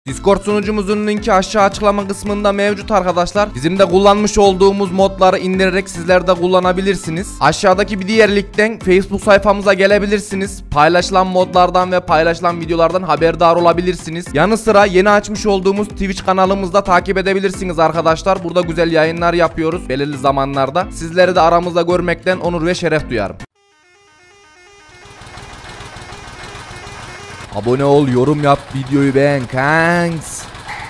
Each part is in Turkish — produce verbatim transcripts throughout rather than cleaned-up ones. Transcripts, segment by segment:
Discord sunucumuzun linki aşağı açıklama kısmında mevcut arkadaşlar. Bizim de kullanmış olduğumuz modları indirerek sizler de kullanabilirsiniz. Aşağıdaki bir diğer linkten Facebook sayfamıza gelebilirsiniz. Paylaşılan modlardan ve paylaşılan videolardan haberdar olabilirsiniz. Yanı sıra yeni açmış olduğumuz Twitch kanalımızda takip edebilirsiniz arkadaşlar. Burada güzel yayınlar yapıyoruz belirli zamanlarda. Sizleri de aramızda görmekten onur ve şeref duyarım. Abone ol, yorum yap, videoyu beğen kanks.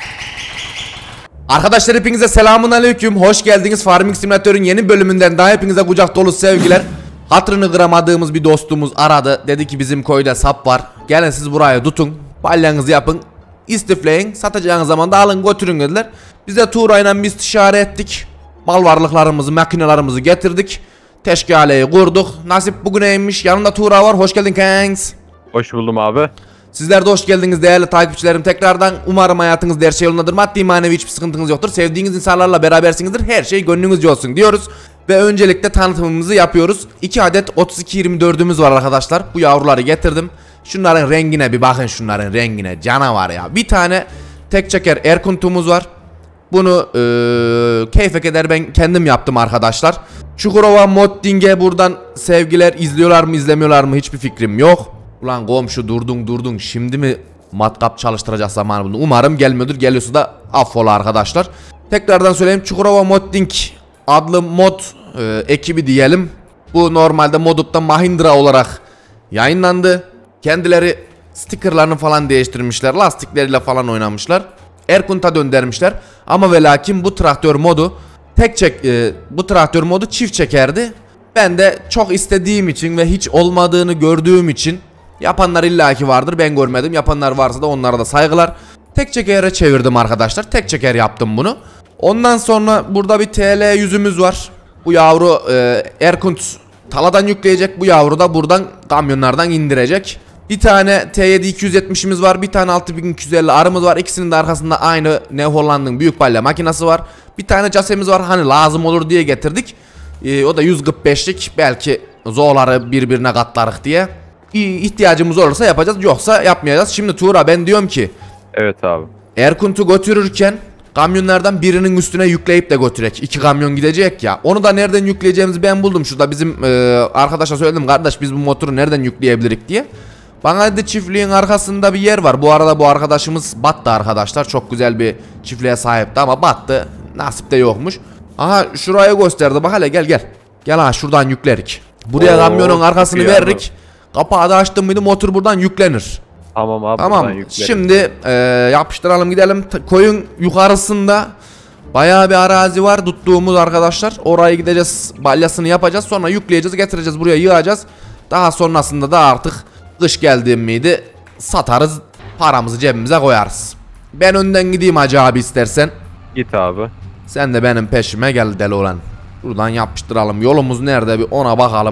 Arkadaşlar hepinize selamun aleyküm. Hoş geldiniz Farming Simulator'un yeni bölümünden daha hepinize kucak dolu sevgiler. Hatırını kıramadığımız bir dostumuz aradı. Dedi ki bizim köyde sap var. Gelin siz buraya tutun. Balyanızı yapın. İstifleyin. Satacağınız zaman da alın götürün dediler. Biz de Tuğra'yla bir istişare ettik. Mal varlıklarımızı, makinelerimizi getirdik. Teşkaleyi kurduk. Nasip bugüneymiş. Yanında Tuğra var. Hoş geldin kanks. Hoş buldum abi. Sizler de hoş geldiniz değerli takipçilerim tekrardan. Umarım hayatınızda her şey yolundadır. Maddi manevi hiçbir sıkıntınız yoktur. Sevdiğiniz insanlarla berabersinizdir. Her şey gönlünüzce olsun diyoruz. Ve öncelikle tanıtımımızı yapıyoruz. iki adet otuz iki yirmi dördümüz var arkadaşlar. Bu yavruları getirdim. Şunların rengine bir bakın, şunların rengine. Canavar ya. Bir tane tek çeker Erkuntumuz var. Bunu ee, keyfe keder ben kendim yaptım arkadaşlar. Çukurova Modding'e buradan sevgiler. İzliyorlar mı izlemiyorlar mı hiçbir fikrim yok. Ulan komşu durdun durdun şimdi mi matkap çalıştıracak zamanı buldun. Umarım gelmiyordur, geliyorsa da affola arkadaşlar. Tekrardan söyleyeyim, Çukurova Modding adlı mod e, ekibi diyelim. Bu normalde Modup'ta Mahindra olarak yayınlandı. Kendileri stickerlarını falan değiştirmişler, lastikleriyle falan oynamışlar. Erkunt'a döndürmüşler ama ve lakin bu traktör modu tek çek e, bu traktör modu çift çekerdi. Ben de çok istediğim için ve hiç olmadığını gördüğüm için, yapanlar illaki vardır, ben görmedim, yapanlar varsa da onlara da saygılar, tek çekere çevirdim arkadaşlar. Tek çeker yaptım bunu. Ondan sonra burada bir T L yüzümüz var. Bu yavru e, Erkunt taladan yükleyecek, bu yavru da buradan kamyonlardan indirecek. Bir tane T yedi iki yüz yetmişimiz var, bir tane altı bin iki yüz elli arımız var. İkisinin de arkasında aynı New Holland'ın büyük balya makinesi var. Bir tane casemiz var, hani lazım olur diye getirdik. Ee, o da yüz kırk beşlik, belki zoğları birbirine katlarık diye. İhtiyacımız olursa yapacağız, yoksa yapmayacağız. Şimdi Tuğra, ben diyorum ki, evet abi, Erkunt'u götürürken kamyonlardan birinin üstüne yükleyip de götürek. İki kamyon gidecek ya. Onu da nereden yükleyeceğimizi ben buldum. Şurada bizim e, arkadaşa söyledim, kardeş biz bu motoru nereden yükleyebilirik diye. Bana dedi çiftliğin arkasında bir yer var. Bu arada bu arkadaşımız battı arkadaşlar. Çok güzel bir çiftliğe sahipti ama battı. Nasip de yokmuş. Aha şurayı gösterdi. Bak hele, gel gel. Gel ha, şuradan yüklerik. Buraya Oo, kamyonun arkasını veririk. Kapağı da açtım mıydı motor buradan yüklenir. Tamam abi. Tamam. Şimdi e, yapıştıralım gidelim. Koyun yukarısında bayağı bir arazi var tuttuğumuz arkadaşlar. Oraya gideceğiz, balyasını yapacağız. Sonra yükleyeceğiz, getireceğiz, buraya yığacağız. Daha sonrasında da artık kış geldi miydi satarız, paramızı cebimize koyarız. Ben önden gideyim hacı abi istersen. Git abi. Sen de benim peşime gel deli olan. Buradan yapıştıralım. Yolumuz nerede bir ona bakalım.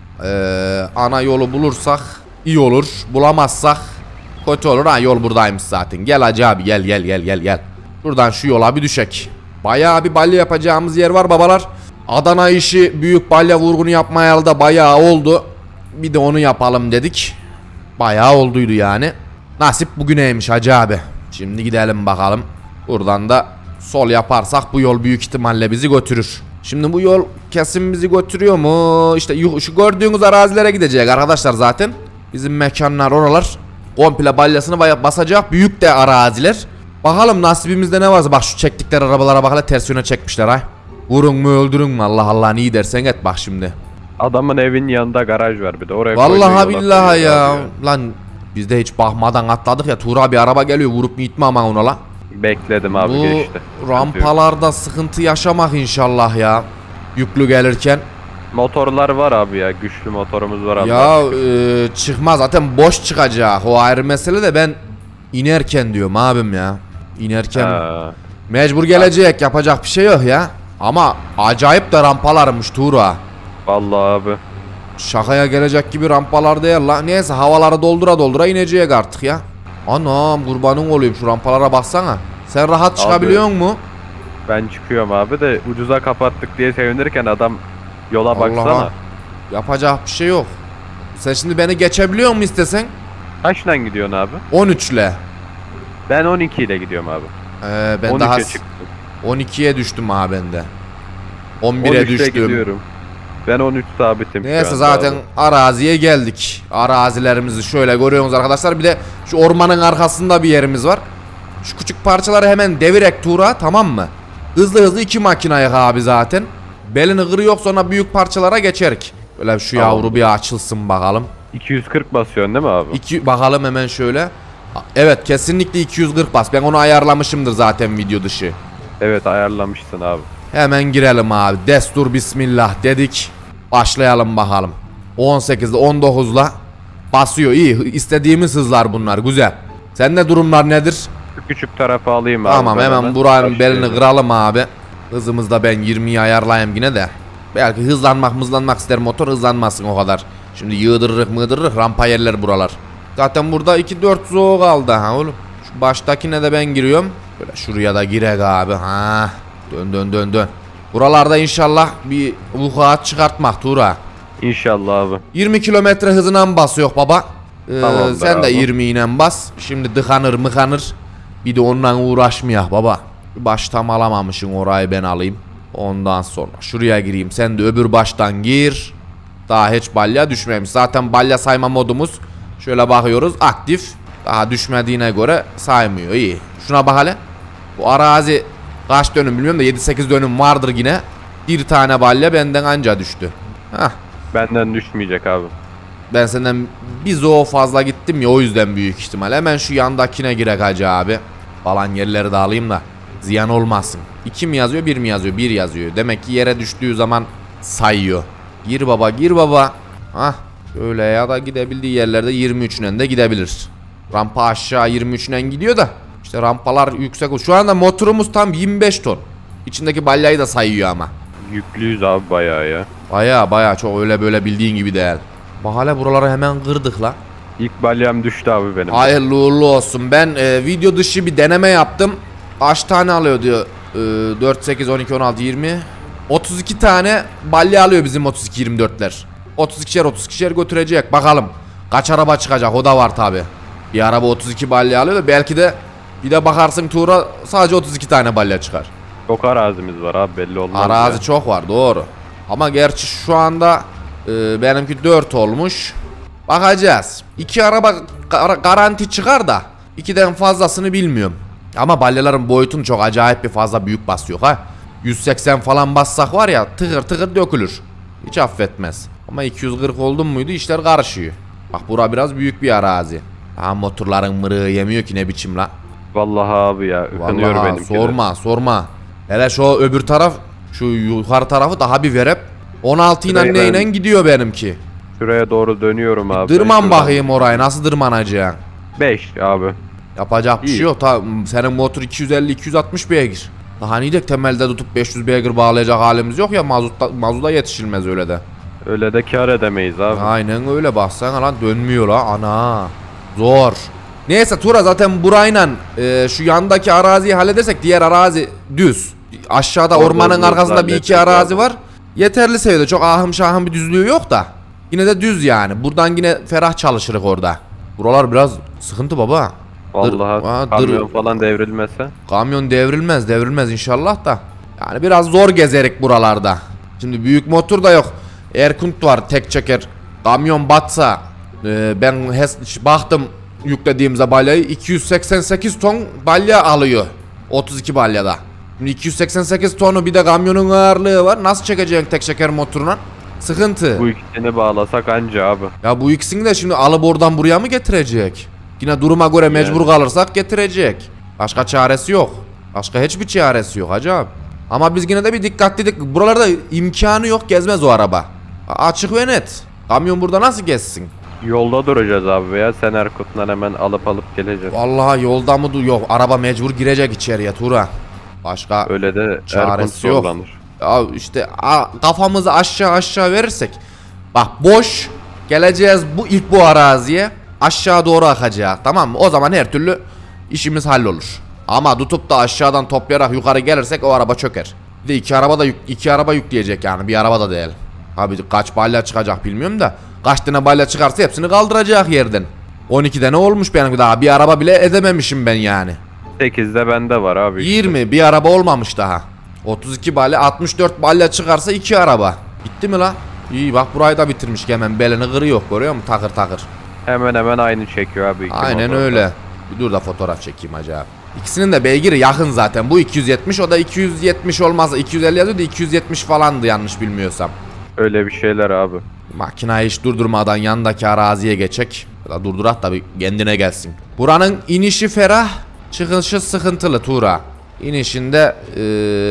Ee, ana yolu bulursak iyi olur. Bulamazsak kötü olur. Ha, yol buradaymış zaten. Gel hacı abi, gel gel gel gel gel. Buradan şu yola bir düşek. Bayağı bir balya yapacağımız yer var babalar. Adana işi büyük balya vurgunu yapmayalı da bayağı oldu. Bir de onu yapalım dedik. Bayağı olduydu yani. Nasip bugüneymiş hacı abi. Şimdi gidelim bakalım. Buradan da sol yaparsak bu yol büyük ihtimalle bizi götürür. Şimdi bu yol kesin bizi götürüyor mu? İşte şu gördüğünüz arazilere gidecek arkadaşlar zaten. Bizim mekanlar oralar. Komple balyasını basacak büyük de araziler. Bakalım nasibimizde ne varsa. Bak şu çektikleri arabalara bak hele, ters yöne çekmişler ha. Vurun mu öldürün mü, Allah Allah, iyi dersen et bak şimdi. Adamın evinin yanında garaj var bir de oraya. Vallahi billahi ya. ya. Lan biz de hiç bakmadan atladık ya. Tuğra bir araba geliyor, vurup gitme ama ona la. Bekledim abi, bu geçti. Bu rampalarda sıkıntı yaşamak inşallah ya. Yüklü gelirken. Motorlar var abi ya, güçlü motorumuz var abi. Ya e, çıkmaz zaten, boş çıkacak. O ayrı mesele de ben inerken diyorum abim ya. İnerken ha. Mecbur gelecek, yapacak bir şey yok ya. Ama acayip de rampalarmış Tuğra. Vallahi abi. Şakaya gelecek gibi rampalar değil la. Neyse havaları doldura doldura inecek artık ya. Anam kurbanın olayım, şu rampalara baksana. Sen rahat çıkabiliyor mu? Ben çıkıyorum abi de ucuza kapattık diye sevinirken adam yola Allah'a baksana. Yapacak bir şey yok. Sen şimdi beni geçebiliyor mu istesen? Kaçtan gidiyorsun abi? on üç ile. Ben on iki ile gidiyorum abi. Ee, ben on üçe daha çıktım. on ikiye düştüm abi bende. on bire on üçte düştüm. gidiyorum. Ben on üç sabitim şu Neyse anda zaten abi. araziye geldik. Arazilerimizi şöyle görüyorsunuz arkadaşlar. Bir de şu ormanın arkasında bir yerimiz var. Şu küçük parçaları hemen devirek Tuğra, tamam mı? Hızlı hızlı iki makinayık abi zaten. Belini kırıyor, sonra büyük parçalara geçerik. Böyle şu Tamam. yavru bir açılsın bakalım. iki yüz kırk basıyorsun değil mi abi? İki, bakalım hemen şöyle. Evet, kesinlikle iki yüz kırk bas. Ben onu ayarlamışımdır zaten video dışı. Evet, ayarlamışsın abi. Hemen girelim abi. Destur bismillah dedik. Başlayalım bakalım. on sekizle on dokuzla basıyor. İyi. İstediğimiz hızlar bunlar. Güzel. Sende durumlar nedir? Şu küçük tarafı alayım abi. Tamam, ben hemen buranın belini kıralım abi. Hızımızda ben yirmiyi ayarlayayım yine de. Belki hızlanmak hızlanmak ister motor, hızlanmasın o kadar. Şimdi yığdırırık mığdırırık rampa yerler buralar. Zaten burada iki dört zoo kaldı ha oğlum. Şu baştakine de ben giriyorum. Böyle şuraya da girek abi ha. Dön dön dön dön. Buralarda inşallah bir vukuat çıkartmak Tuğra. İnşallah abi. yirmi kilometre hızına basıyor baba. Ee, Tamamdır sen de abi. yirmi ile bas. Şimdi dıkanır mıkanır. Bir de onunla uğraşmayak baba. Baştan alamamışsın, orayı ben alayım. Ondan sonra şuraya gireyim. Sen de öbür baştan gir. Daha hiç balya düşmemiş. Zaten balya sayma modumuz. Şöyle bakıyoruz, aktif. Daha düşmediğine göre saymıyor. İyi. Şuna bak hele. Bu arazi kaç dönüm bilmiyorum da yedi sekiz dönüm vardır yine. Bir tane balya benden anca düştü. Hah. Benden düşmeyecek abi. Ben senden bir zoo fazla gittim ya, o yüzden büyük ihtimal. Hemen şu yandakine girek hacı abi. Falan yerleri de alayım da ziyan olmasın. iki mi yazıyor, bir mi yazıyor? bir yazıyor. Demek ki yere düştüğü zaman sayıyor. Gir baba, gir baba. Hah. Öyle ya da gidebildiği yerlerde yirmi üçünden de gidebilir. Rampa aşağı yirmi üçünden gidiyor da işte rampalar yüksek. Şu anda motorumuz tam yirmi beş ton. İçindeki balyayı da sayıyor ama. Yüklüyüz abi bayağı ya. Baya baya çok öyle böyle bildiğin gibi değil. Bak hala buraları hemen kırdık la. İlk balyam düştü abi benim. Hayırlı uğurlu olsun. Ben e, video dışı bir deneme yaptım. Kaç tane alıyor diyor. E, dört, sekiz, on iki, on altı, yirmi. otuz iki tane balya alıyor bizim otuz iki yirmi dörtler. otuz ikişer otuz ikişer götürecek. Bakalım kaç araba çıkacak, o da var tabi. Bir araba otuz iki balya alıyor da belki de bir de bakarsın Tuğra sadece otuz iki tane balya çıkar. Çok arazimiz var abi, belli olmaz. Arazi ya. çok var, doğru. Ama gerçi şu anda e, benimki dört olmuş. Bakacağız. iki araba gar- garanti çıkar da ikiden fazlasını bilmiyorum. Ama balyaların boyutunu çok acayip bir fazla büyük basıyor ha. yüz seksen falan bassak var ya, tıkır tıkır dökülür. Hiç affetmez. Ama iki yüz kırk oldun muydu işler karışıyor. Bak bura biraz büyük bir arazi. Ha, motorların mırığı yemiyor ki ne biçim la. Vallahi abi ya, ıkınıyor Vallahi benimki de. sorma sorma. Hele şu öbür taraf, şu yukarı tarafı daha bir verip on altı ile Şurayı neyle ben- gidiyor benimki. Şuraya doğru dönüyorum abi. Dırman Şuradan- bakayım orayı, nasıl dırmanacaksın? beş abi. Yapacak bir İyi. şey yok. Ta, senin motor iki yüz elli iki yüz altmış beygir. Daha niye temelde tutup beş yüz beygir bağlayacak halimiz yok ya, mazutta, mazuda yetişilmez öyle de. Öyle de kar edemeyiz abi. Aynen öyle, baksana lan dönmüyor la ana. Zor. Neyse Tura, zaten burayla e, şu yandaki araziyi halledersek diğer arazi düz. Aşağıda Orada ormanın düz arkasında bir iki halledeceğiz arazi abi. var. Yeterli seviyede, çok ahım şahım bir düzlüğü yok da. Yine de düz yani. Buradan yine ferah çalışırız orada. Buralar biraz sıkıntı baba. Vallahi Dır- Aa, kamyon dır- falan devrilmese. Kamyon devrilmez devrilmez inşallah da. Yani biraz zor gezerik buralarda. Şimdi büyük motor da yok. Erkunt var tek çeker. Kamyon batsa e, ben hes- baktım yüklediğimizde balyayı iki yüz seksen sekiz ton balya alıyor. otuz iki balyada. Şimdi iki yüz seksen sekiz tonu, bir de kamyonun ağırlığı var. Nasıl çekeceksin tek çeker motoruna? Sıkıntı. Bu ikisini bağlasak anca abi. Ya bu ikisini de şimdi alıp oradan buraya mı getirecek? Yine duruma göre mecbur kalırsak getirecek. Başka çaresi yok. Başka hiçbir çaresi yok hacı abi. Ama biz yine de bir dikkatliydik. Buralarda imkanı yok, gezmez o araba. A- Açık ve net. Kamyon burada nasıl gezsin? Yolda duracağız abi veya sen Erkut'tan hemen alıp alıp geleceğiz. Vallahi yolda mı du yok. Araba mecbur girecek içeriye Tura. Başka Öyle de Erkut çaresi yok. zorlanır. Ya işte a- kafamızı aşağı aşağı verirsek. Bak boş geleceğiz bu ilk bu araziye. Aşağı doğru akacak, tamam mı? O zaman her türlü işimiz hallolur. Ama tutup da aşağıdan toplayarak yukarı gelirsek o araba çöker. Bir de iki araba da yük, iki araba yükleyecek yani, bir araba da değil. Abi kaç balya çıkacak bilmiyorum da kaç tane balya çıkarsa hepsini kaldıracak yerden. on ikide ne olmuş benim daha? Bir araba bile edememişim ben yani. sekizde bende var abi. Işte. yirmi bir araba olmamış daha. otuz iki balya, altmış dört balya çıkarsa iki araba. Bitti mi la? İyi bak burayı da bitirmiş ki hemen belini kırıyor, görüyor musun? Takır takır. Hemen hemen aynı çekiyor abi. iki Aynen motorda. öyle. Bir dur da fotoğraf çekeyim acaba. İkisinin de beygiri yakın zaten. Bu iki yüz yetmiş, o da iki yüz yetmiş olmaz. iki yüz elli yazıyordu, iki yüz yetmiş falandı yanlış bilmiyorsam. Öyle bir şeyler abi. Makinayı hiç durdurmadan yanındaki araziye geçecek. Ya da durdurak da bir kendine gelsin. Buranın inişi ferah, çıkışı sıkıntılı Tuğra. İnişinde ee,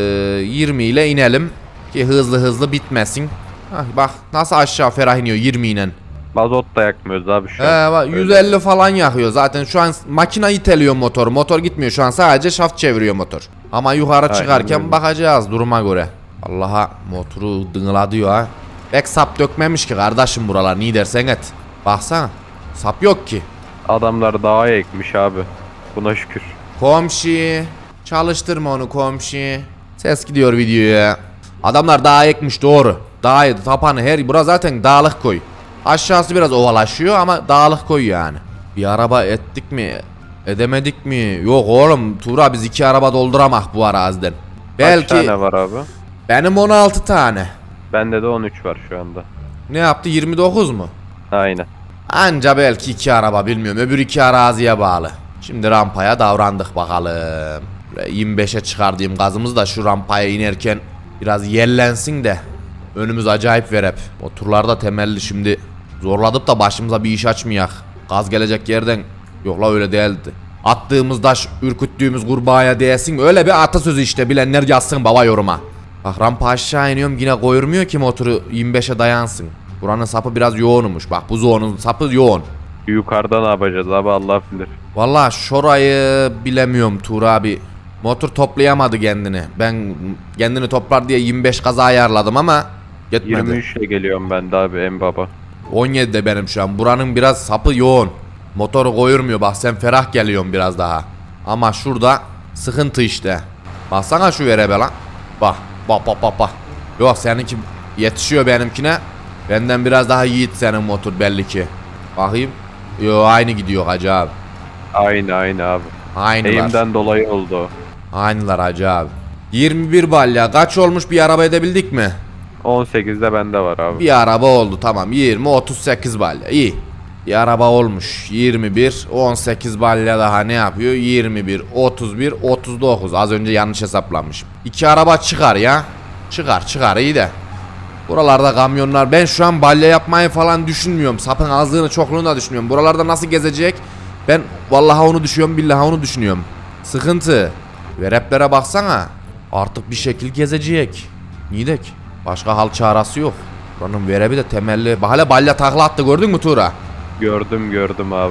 yirmi ile inelim ki hızlı hızlı bitmesin. Hah, bak nasıl aşağı ferah iniyor yirmi ile. Mazot da yakmıyoruz abi şu He, an. bak, yüz elli falan yakıyor zaten. Şu an makina iteliyor motor. Motor gitmiyor şu an, sadece şaft çeviriyor motor. Ama yukarı Aynen çıkarken öyle. bakacağız duruma göre. Allah'a motoru dıngıla diyor ha. Pek sap dökmemiş ki kardeşim buralar, niye dersen et. Baksana sap yok ki. Adamlar dağa ekmiş abi. Buna şükür. Komşu çalıştırma onu komşu. Ses gidiyor videoya. Adamlar dağ ekmiş, doğru. Dağ tapanı her bura zaten dağlık koy. Aşağısı biraz ovalaşıyor ama dağlık koy yani. Bir araba ettik mi? Edemedik mi? Yok oğlum Tuğra, biz iki araba dolduramak bu araziden. Belki Kaç tane var abi? benim on altı tane. Bende de on üç var şu anda. Ne yaptı, yirmi dokuz mu? Aynen. Anca belki iki araba, bilmiyorum. Öbür iki araziye bağlı. Şimdi rampaya davrandık bakalım. yirmi beşe çıkardığım gazımız da şu rampaya inerken biraz yellensin de. Önümüz acayip verep. O turlarda temelli şimdi zorladıp da başımıza bir iş açmayak. Gaz gelecek yerden. Yok la öyle değildi. Attığımız taş ürküttüğümüz kurbağaya değsin. Öyle bir atasözü işte, bilenler yazsın baba yoruma. Bak rampa aşağı iniyorum, yine koyurmuyor ki motoru yirmi beşe dayansın. Buranın sapı biraz yoğunmuş. Bak bu zonun sapı yoğun. Yukarıda ne yapacağız abi, Allah bilir. Vallahi şurayı bilemiyorum Tuğra abi. Motor toplayamadı kendini. Ben kendini toplar diye yirmi beş kaza ayarladım ama yetmedi. yirmi üç ile geliyorum ben de abi en baba. on yedide benim şu an. Buranın biraz sapı yoğun. Motoru koyurmuyor, bak sen ferah geliyorsun biraz daha. Ama şurada sıkıntı işte. Baksana şu verebe lan. Bak bak bak bak bak. Yok seninki yetişiyor benimkine. Benden biraz daha yiğit senin motor belli ki. Bakayım. Yo aynı gidiyor hacı abi. Aynı aynı abi. Aynılar. Eğimden dolayı oldu o. Aynılar hacı abi. yirmi bir balya kaç olmuş, bir araba edebildik mi? on sekizde bende var abi. Bir araba oldu tamam. yirmi otuz sekiz balya iyi. Bir araba olmuş. yirmi bir on sekiz balya daha ne yapıyor? yirmi bir otuz bir otuz dokuz. Az önce yanlış hesaplamışım. İki araba çıkar ya. Çıkar çıkar iyi de. Buralarda kamyonlar, ben şu an balya yapmayı falan düşünmüyorum. Sapın azlığını çokluğunu da düşünmüyorum. Buralarda nasıl gezecek? Ben vallahi onu düşünüyorum, billahi onu düşünüyorum. Sıkıntı. Vereplere baksana. Artık bir şekil gezecek. Nidek. Başka hal çaresi yok. Buranın verebi de temelli. Bak hele balya takla attı, gördün mü Tuğra? Gördüm gördüm abi.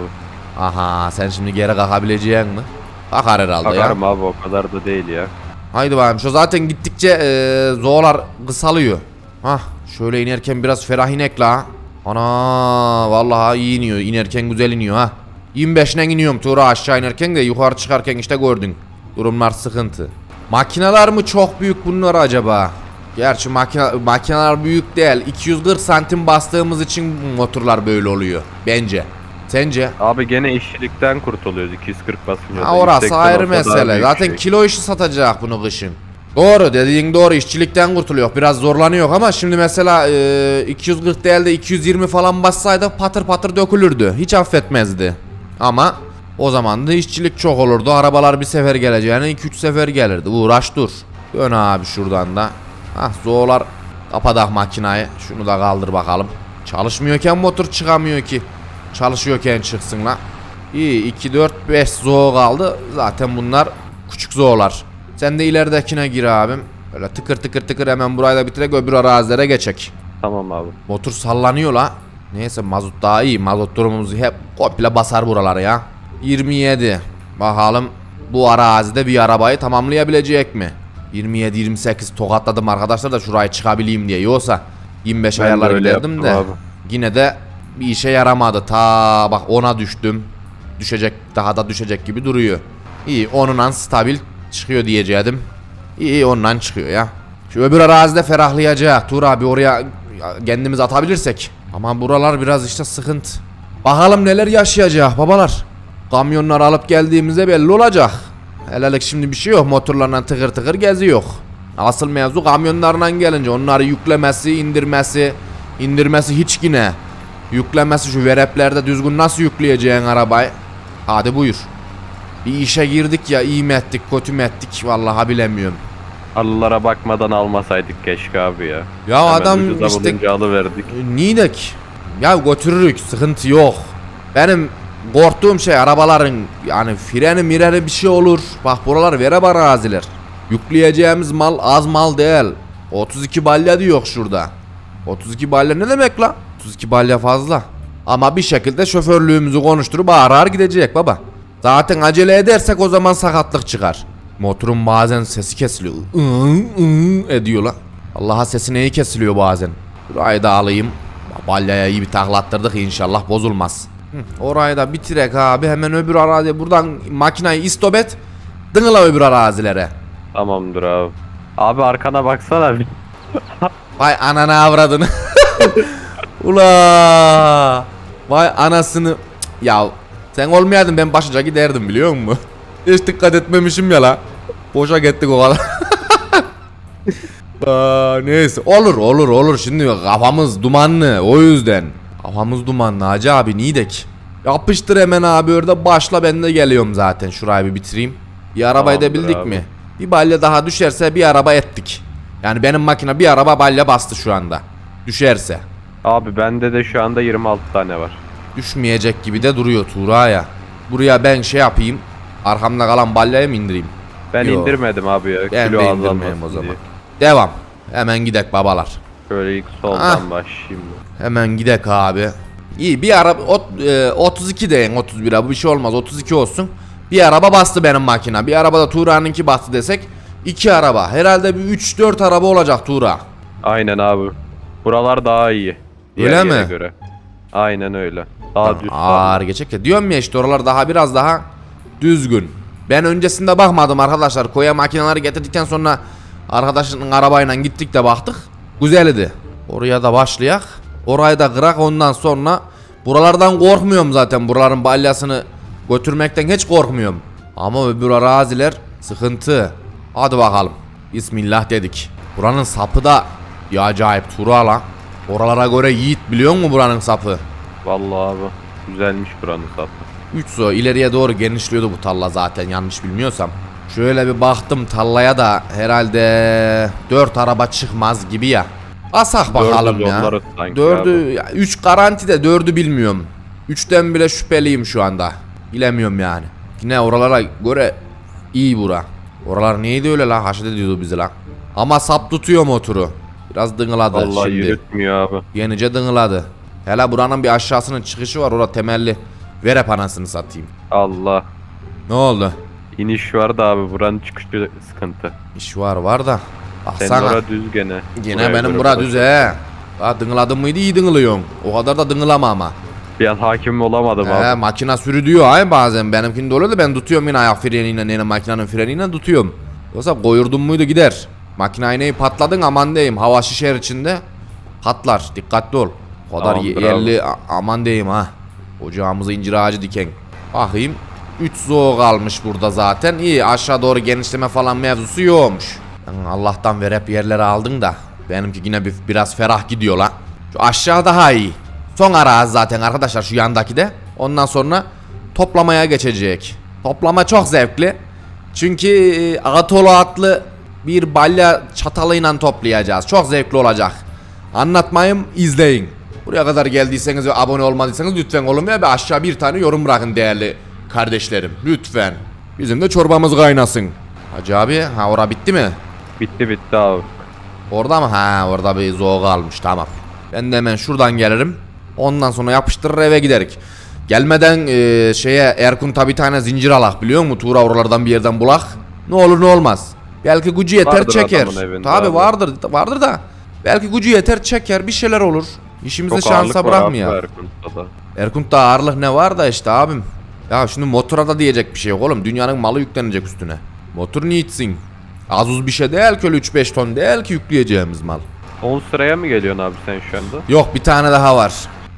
Aha sen şimdi geri kalkabileceksin mi? Kalkar herhalde ya. Bakarım abi, o kadar da değil ya. Haydi bakayım, şu zaten gittikçe e, zoğlar kısalıyor. Hah şöyle inerken biraz ferah inek la. Ana vallahi iyi iniyor, inerken güzel iniyor ha. yirmi beşine iniyorum Tuğra aşağı inerken, de yukarı çıkarken işte gördün. Durumlar sıkıntı. Makineler mi çok büyük bunlar acaba? Gerçi makine, makineler büyük değil. iki yüz kırk santim bastığımız için motorlar böyle oluyor bence. Sence? Abi gene işçilikten kurtuluyoruz iki yüz kırk basınca. Ha, orası ayrı mesele. Zaten şey. kilo işi satacak bunu kışın. Doğru dediğin doğru, işçilikten kurtuluyor. Biraz zorlanıyor ama şimdi mesela e, iki yüz kırk değil de iki yüz yirmi falan bassaydı patır patır dökülürdü. Hiç affetmezdi. Ama o zaman da işçilik çok olurdu. Arabalar bir sefer geleceğine iki üç sefer gelirdi. Uğraş dur. Dön abi şuradan da. Hah zoğlar kapadak makinayı. Şunu da kaldır bakalım. Çalışmıyorken motor çıkamıyor ki. Çalışıyorken çıksın la. İyi iki dört beş zoğ kaldı. Zaten bunlar küçük zoğlar. Sen de ileridekine gir abim. Böyle tıkır tıkır tıkır hemen burayı da bitirek öbür arazilere geçek. Tamam abi. Motor sallanıyor la. Neyse mazot daha iyi. Mazot durumumuzu hep komple basar buraları ya. yirmi yedi. Bakalım bu arazide bir arabayı tamamlayabilecek mi? yirmi yedi yirmi sekiz tokatladım arkadaşlar da şurayı çıkabileyim diye. Yoksa yirmi beş ayarlar giderdim de. Abi. Yine de bir işe yaramadı. Ta bak ona düştüm. Düşecek, daha da düşecek gibi duruyor. İyi onunla stabil çıkıyor diyecektim. İyi ondan çıkıyor ya. Şu öbür arazide ferahlayacak. Tur abi oraya kendimiz atabilirsek. Ama buralar biraz işte sıkıntı. Bakalım neler yaşayacak babalar. Kamyonları alıp geldiğimizde belli olacak. Helelik şimdi bir şey yok, motorlarla tıkır tıkır geziyor. Asıl mevzu kamyonlarla gelince onları yüklemesi, indirmesi, indirmesi hiç yine. Yüklemesi şu vereplerde düzgün nasıl yükleyeceğin arabayı. Hadi buyur. Bir işe girdik ya, iyi mi ettik kötü mü ettik vallahi bilemiyorum. Halılara bakmadan almasaydık keşke abi ya. Ya Hemen adam işte bulunca alıverdik. nidek. Ya götürürük, sıkıntı yok. Benim korktuğum şey arabaların yani freni mireni bir şey olur. Bak buralar verep araziler. Yükleyeceğimiz mal az mal değil. otuz iki balya diyor şurada. otuz iki balya ne demek la? otuz iki balya fazla. Ama bir şekilde şoförlüğümüzü konuşturup arar gidecek baba. Zaten acele edersek o zaman sakatlık çıkar. Motorun bazen sesi kesiliyor. Iı, ıı ediyor la. Allah'a sesi neyi kesiliyor bazen. Burayı da alayım. Balyaya iyi bir taklattırdık, inşallah bozulmaz. Hı, orayı da bitirek abi, hemen öbür arazi. Buradan makinayı istop et. Dıngıla öbür arazilere. Tamamdır abi. Abi arkana baksana bir. Vay ananı avradını. Ula. Vay anasını. Ya sen olmayaydın ben başıca giderdim biliyor musun? Hiç dikkat etmemişim ya la. Boşa gittik o kadar. Aa, neyse olur olur olur, şimdi kafamız dumanlı o yüzden. Kafamız dumanlı Hacı abi, nidek. Yapıştır hemen abi, orada başla, ben de geliyorum zaten, şurayı bir bitireyim. Bir arabayı da bildik abi mi? Bir balya daha düşerse bir araba ettik. Yani benim makine bir araba balya bastı şu anda. Düşerse. Abi bende de şu anda yirmi altı tane var. Düşmeyecek gibi de duruyor Tuğra ya. Buraya ben şey yapayım. Arkamda kalan balyayı mı indireyim? Ben Yo. indirmedim abi ya. Ben Kilo de indirmeyeyim o zaman. diye. Devam. Hemen gidek babalar. Şöyle ilk soldan Ah. başlayayım. Hemen gidek abi. İyi bir araba ot, e, otuz iki deyin, otuz bir abi bir şey olmaz, otuz iki olsun. Bir araba bastı benim makina. Bir araba da Tuğra'nınki bastı desek. iki araba. Herhalde bir üç dört araba olacak Tuğra. Aynen abi. Buralar daha iyi. Diğer Öyle yere mi? göre. Aynen öyle. Daha düz. Ağır geçecek ya. Diyorum ya işte oralar daha biraz daha düzgün. Ben öncesinde bakmadım arkadaşlar. Koya makineleri getirdikten sonra arkadaşının arabayla gittik de baktık. Güzeldi. Oraya da başlayak. Orayı da kırak, ondan sonra buralardan korkmuyorum zaten. Buraların balyasını götürmekten hiç korkmuyorum. Ama öbür araziler sıkıntı. Hadi bakalım. Bismillah dedik. Buranın sapı da bir acayip Tuğra lan. Oralara göre yiğit, biliyor musun buranın sapı? Vallahi abi. Güzelmiş buranın sapı. üç so ileriye doğru genişliyordu bu talla zaten, yanlış bilmiyorsam. Şöyle bir baktım tallaya da herhalde dört araba çıkmaz gibi ya. Asak bakalım ya. dördü üç garanti de dördü bilmiyorum. üçten bile şüpheliyim şu anda. Bilemiyorum yani. Yine oralara göre iyi bura. Oralar neydi öyle la, haşet ediyordu bizi la. Ama sap tutuyor motoru. Biraz dıngıladı vallahi şimdi. yürütmüyor abi. Yenice dıngıladı. Hele buranın bir aşağısının çıkışı var, orada temelli. Ver hep anasını satayım. Allah. Ne oldu? İniş var da abi, buranın çıkışı sıkıntı. İş var var da. Senin Baksana. ora düz gene. Yine Buraya benim göre bura burası. düz he. Ha, dıngıladın mıydı iyi dıngılıyorsun. O kadar da dıngılama ama. Bir an hakim olamadım He, abi. makina sürü diyor ay bazen. Benimkinde oluyor da ben tutuyorum yine ayak freniyle, yine makinenin freniyle tutuyorum. Yoksa koyurdun muydu gider. Makina iğneyi patladın aman diyeyim. Hava şişer içinde. Patlar, dikkatli ol. O kadar Tamam, yerli aman diyeyim ha. Ocağımıza incir ağacı diken. Bakayım. üç zoo kalmış burada zaten. İyi, aşağı doğru genişleme falan mevzusu yokmuş. Allah'tan ver hep yerleri aldın da. Benimki yine bir, biraz ferah gidiyor la. Şu aşağı daha iyi. Son arazi zaten arkadaşlar şu yandaki de. Ondan sonra toplamaya geçecek. Toplama çok zevkli. Çünkü atolu atlı bir balya çatalıyla toplayacağız. Çok zevkli olacak. Anlatmayayım, izleyin. Buraya kadar geldiyseniz ve abone olmadıysanız lütfen olun ve aşağı bir tane yorum bırakın değerli kardeşlerim. Lütfen. Bizim de çorbamız kaynasın. Hacı abi, ha ora bitti mi? Bitti bitti abi. Orada mı? Ha orada bir zoo kalmış, tamam. Ben de hemen şuradan gelirim. Ondan sonra yapıştırır eve giderik. Gelmeden e, şeye Erkun'ta bir tane zincir alak, biliyor musun? Tuğra oralardan bir yerden bulak. Ne olur ne olmaz. Belki gücü yeter Vardır çeker. evinde Tabi abi. vardır vardır da. Belki gücü yeter çeker, bir şeyler olur. İşimizi Çok ağırlık şansa var bırakmıyor. abi Erkun'da da. Erkun'da ağırlık ne var da işte abim. Ya şimdi motora da diyecek bir şey yok oğlum. Dünyanın malı yüklenecek üstüne. Motor niçin? Az uz bir şey değil ki, öyle üç beş ton değil ki yükleyeceğimiz mal. on sıraya mı geliyorsun abi sen şu anda? Yok, bir tane daha var.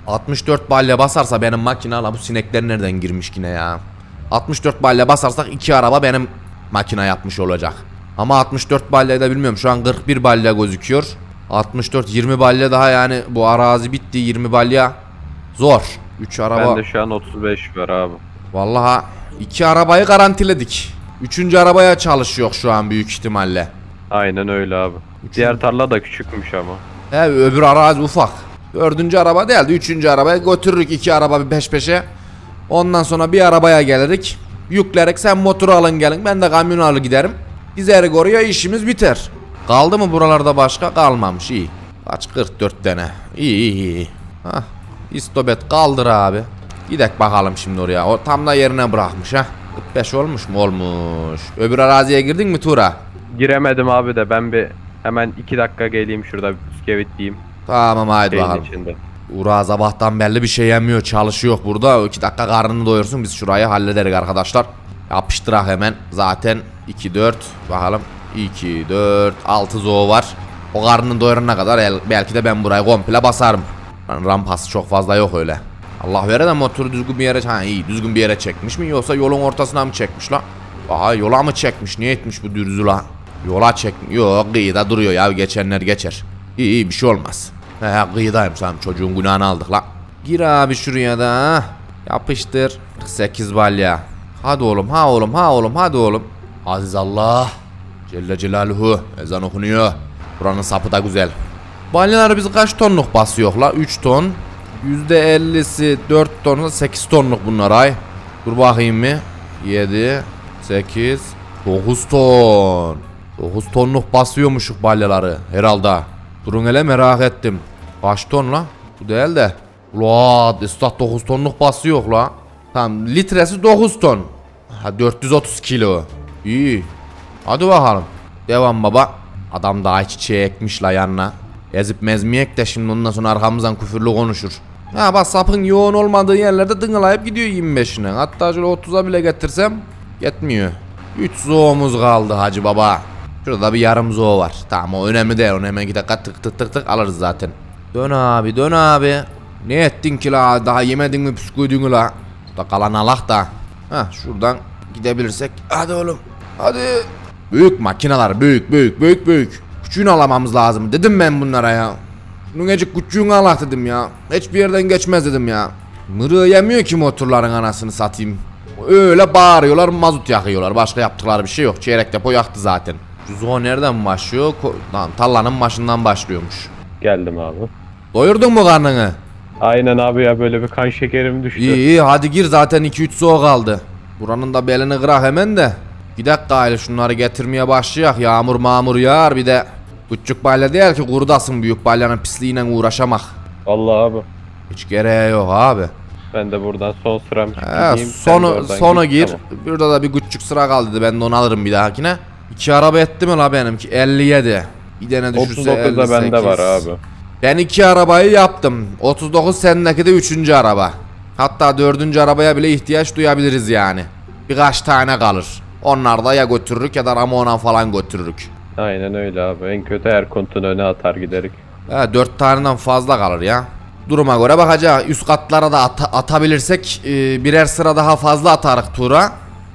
altmış dört balya basarsa benim makine, la bu sinekler nereden girmiş yine ya. altmış dört balya basarsak iki araba benim makine yapmış olacak. Ama altmış dört balya da bilmiyorum, şu an kırk bir balya gözüküyor. altmış dört yirmi balya daha, yani bu arazi bitti, yirmi balya zor. üç araba. Bende şu an otuz beş var abi. Vallahi iki arabayı garantiledik. üçüncü arabaya çalışıyor şu an büyük ihtimalle. Aynen öyle abi. Üçüncü... Diğer tarla da küçükmüş ama. He, öbür arazi ufak. Dördüncü araba değildi, üçüncü arabaya götürürük iki araba bir peş peşe. Ondan sonra bir arabaya gelirik. Yüklerek sen motoru alın gelin, ben de kamyonu alır giderim. Gizeri koruyor, işimiz biter. Kaldı mı buralarda başka? Kalmamış, iyi. Kaç, kırk dört tane. İyi iyi iyi. Hah. İstobet kaldır abi. Gidek bakalım şimdi oraya. O tam da yerine bırakmış ha. kırk beş olmuş mu? Olmuş. Öbür araziye girdin mi Tura? Giremedim abi de, ben bir hemen iki dakika geleyim şurada bir bisküvit diyeyim. Tamam haydi Şeyin bakalım. içinde. Ura sabahtan belli bir şey yemiyor, çalışıyor burada. iki dakika karnını doyursun, biz şurayı hallederiz arkadaşlar. Yapıştırak hemen. Zaten iki dört bakalım. iki dört altı zoo var. O karnını doyurana kadar belki de ben burayı komple basarım. Rampası çok fazla yok öyle. Allah vere de motoru düzgün bir yere, ha iyi, düzgün bir yere çekmiş mi, yoksa yolun ortasına mı çekmiş la? Aha, yola mı çekmiş, niye etmiş bu dürzü la? Yola çekmiş, yok kıyıda duruyor ya, geçenler geçer. İyi iyi, bir şey olmaz. He, kıyıdayım sen, çocuğun günahını aldık la. Gir abi şuraya da, yapıştır. kırk sekiz balya. Hadi oğlum, ha oğlum, ha oğlum, hadi oğlum. Aziz Allah Celle Celaluhu, ezan okunuyor. Buranın sapı da güzel. Balyaları biz kaç tonluk basıyor la? üç ton. yüzde ellisi dört ton, sekiz tonluk bunlar ay. Dur bakayım mı? yedi, sekiz, dokuz ton. dokuz tonluk basıyormuşuk balyaları herhalde. Durun hele, merak ettim. Kaç ton la? Bu değil de. Ula istat dokuz tonluk basıyor la. Tamam, litresi dokuz ton. Ha, dört yüz otuz kilo. İyi. Hadi bakalım. Devam baba. Adam daha çiçeği ekmiş la yanına. Ezip mezmiyek de şimdi ondan sonra arkamızdan küfürlü konuşur. Ha bak, sapın yoğun olmadığı yerlerde dıngılayıp gidiyor yirmi beşine. Hatta şöyle otuza bile getirsem yetmiyor. üç zoomuz kaldı hacı baba. Şurada bir yarım zoo var. Tamam, o önemli değil, onu hemen iki dakika tık tık tık tık alırız zaten. Dön abi, dön abi. Ne ettin ki la, daha yemedin mi püsküydün la? Da kalan alak da. Hah, şuradan gidebilirsek. Hadi oğlum, hadi. Büyük makineler, büyük büyük büyük büyük. Küçüğünü alamamız lazım dedim ben bunlara ya. Nungecik küçüğünü alak dedim ya. Hiçbir yerden geçmez dedim ya. Mırığı yemiyor ki motorların, anasını satayım. Öyle bağırıyorlar, mazot yakıyorlar. Başka yaptıkları bir şey yok. Çeyrek depo yaktı zaten. Zoo nereden başlıyor? Lan tarlanın başından başlıyormuş. Geldim abi. Doyurdun mu karnını? Aynen abi ya, böyle bir kan şekerim düştü. İyi iyi, hadi gir, zaten iki üç zoo kaldı. Buranın da belini kırak hemen de. Gidek gayri şunları getirmeye başlayak. Yağmur mağmur yağar, bir de küçük balya değil ki, kurudasın, büyük balyanın pisliğiyle uğraşamak. Allah abi. Hiç gereği yok abi. Ben de buradan son sıram He, gideyim. sonu sonu git, gir. tamam. Burada da bir küçük sıra kaldı dedi. Ben de onu alırım bir dahakine. İki araba etti mi la benimki? elli yedi. Bir tane düşürse otuz dokuzda bende var abi. Ben iki arabayı yaptım. otuz dokuz sendeki de üçüncü araba. Hatta dördüncü arabaya bile ihtiyaç duyabiliriz yani. Birkaç tane kalır. Onlar da ya götürürük ya da Ramona falan götürürük. Aynen öyle abi. En kötü her kontunu öne atar giderik. He, dört taneden fazla kalır ya. Duruma göre bakacağız. Üst katlara da at atabilirsek e, birer sıra daha fazla atarık tura.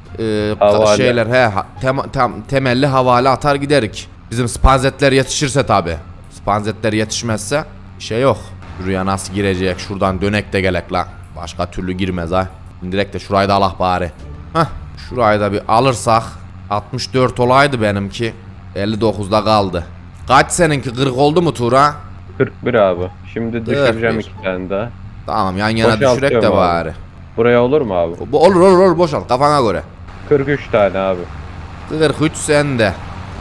E, şeyler he tem tem temelli havale atar giderik. Bizim spanzetler yetişirse tabi. Spanzetler yetişmezse şey yok. Şuraya nasıl girecek? Şuradan dönek de gelek la. Başka türlü girmez ha. Direkt de şurayı da alak bari. Heh, şurayı da bir alırsak altmış dört olaydı benimki. elli dokuzda kaldı. Kaç seninki? kırk oldu mu Tura? kırk bir abi. Şimdi düşüreceğim iki tane daha. Tamam, yan yana düşürek de bari. Abi. Buraya olur mu abi? Bu olur olur olur, boşalt kafana göre. kırk üç tane abi. kırk üç sende.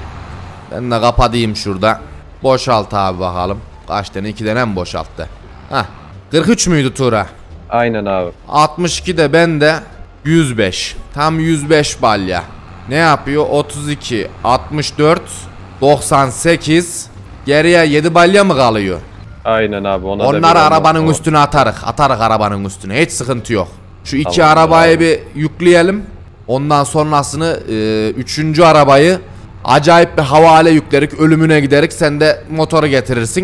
Ben de kapatayım şurada. Boşalt abi bakalım. Kaç tane? iki tane mi boşalttı? Hah. kırk üç müydü Tura? Aynen abi. altmış iki de bende. yüz beş. Tam yüz beş balya. Ne yapıyor? otuz iki, altmış dört, doksan sekiz. Geriye yedi balya mı kalıyor? Aynen abi. Ona Onları arabanın üstüne atarık. Atarık arabanın üstüne. Hiç sıkıntı yok. Şu iki tamam, arabayı abi. bir yükleyelim. Ondan sonrasını e, üçüncü arabayı acayip bir havale yüklerik. Ölümüne giderik. Sen de motoru getirirsin.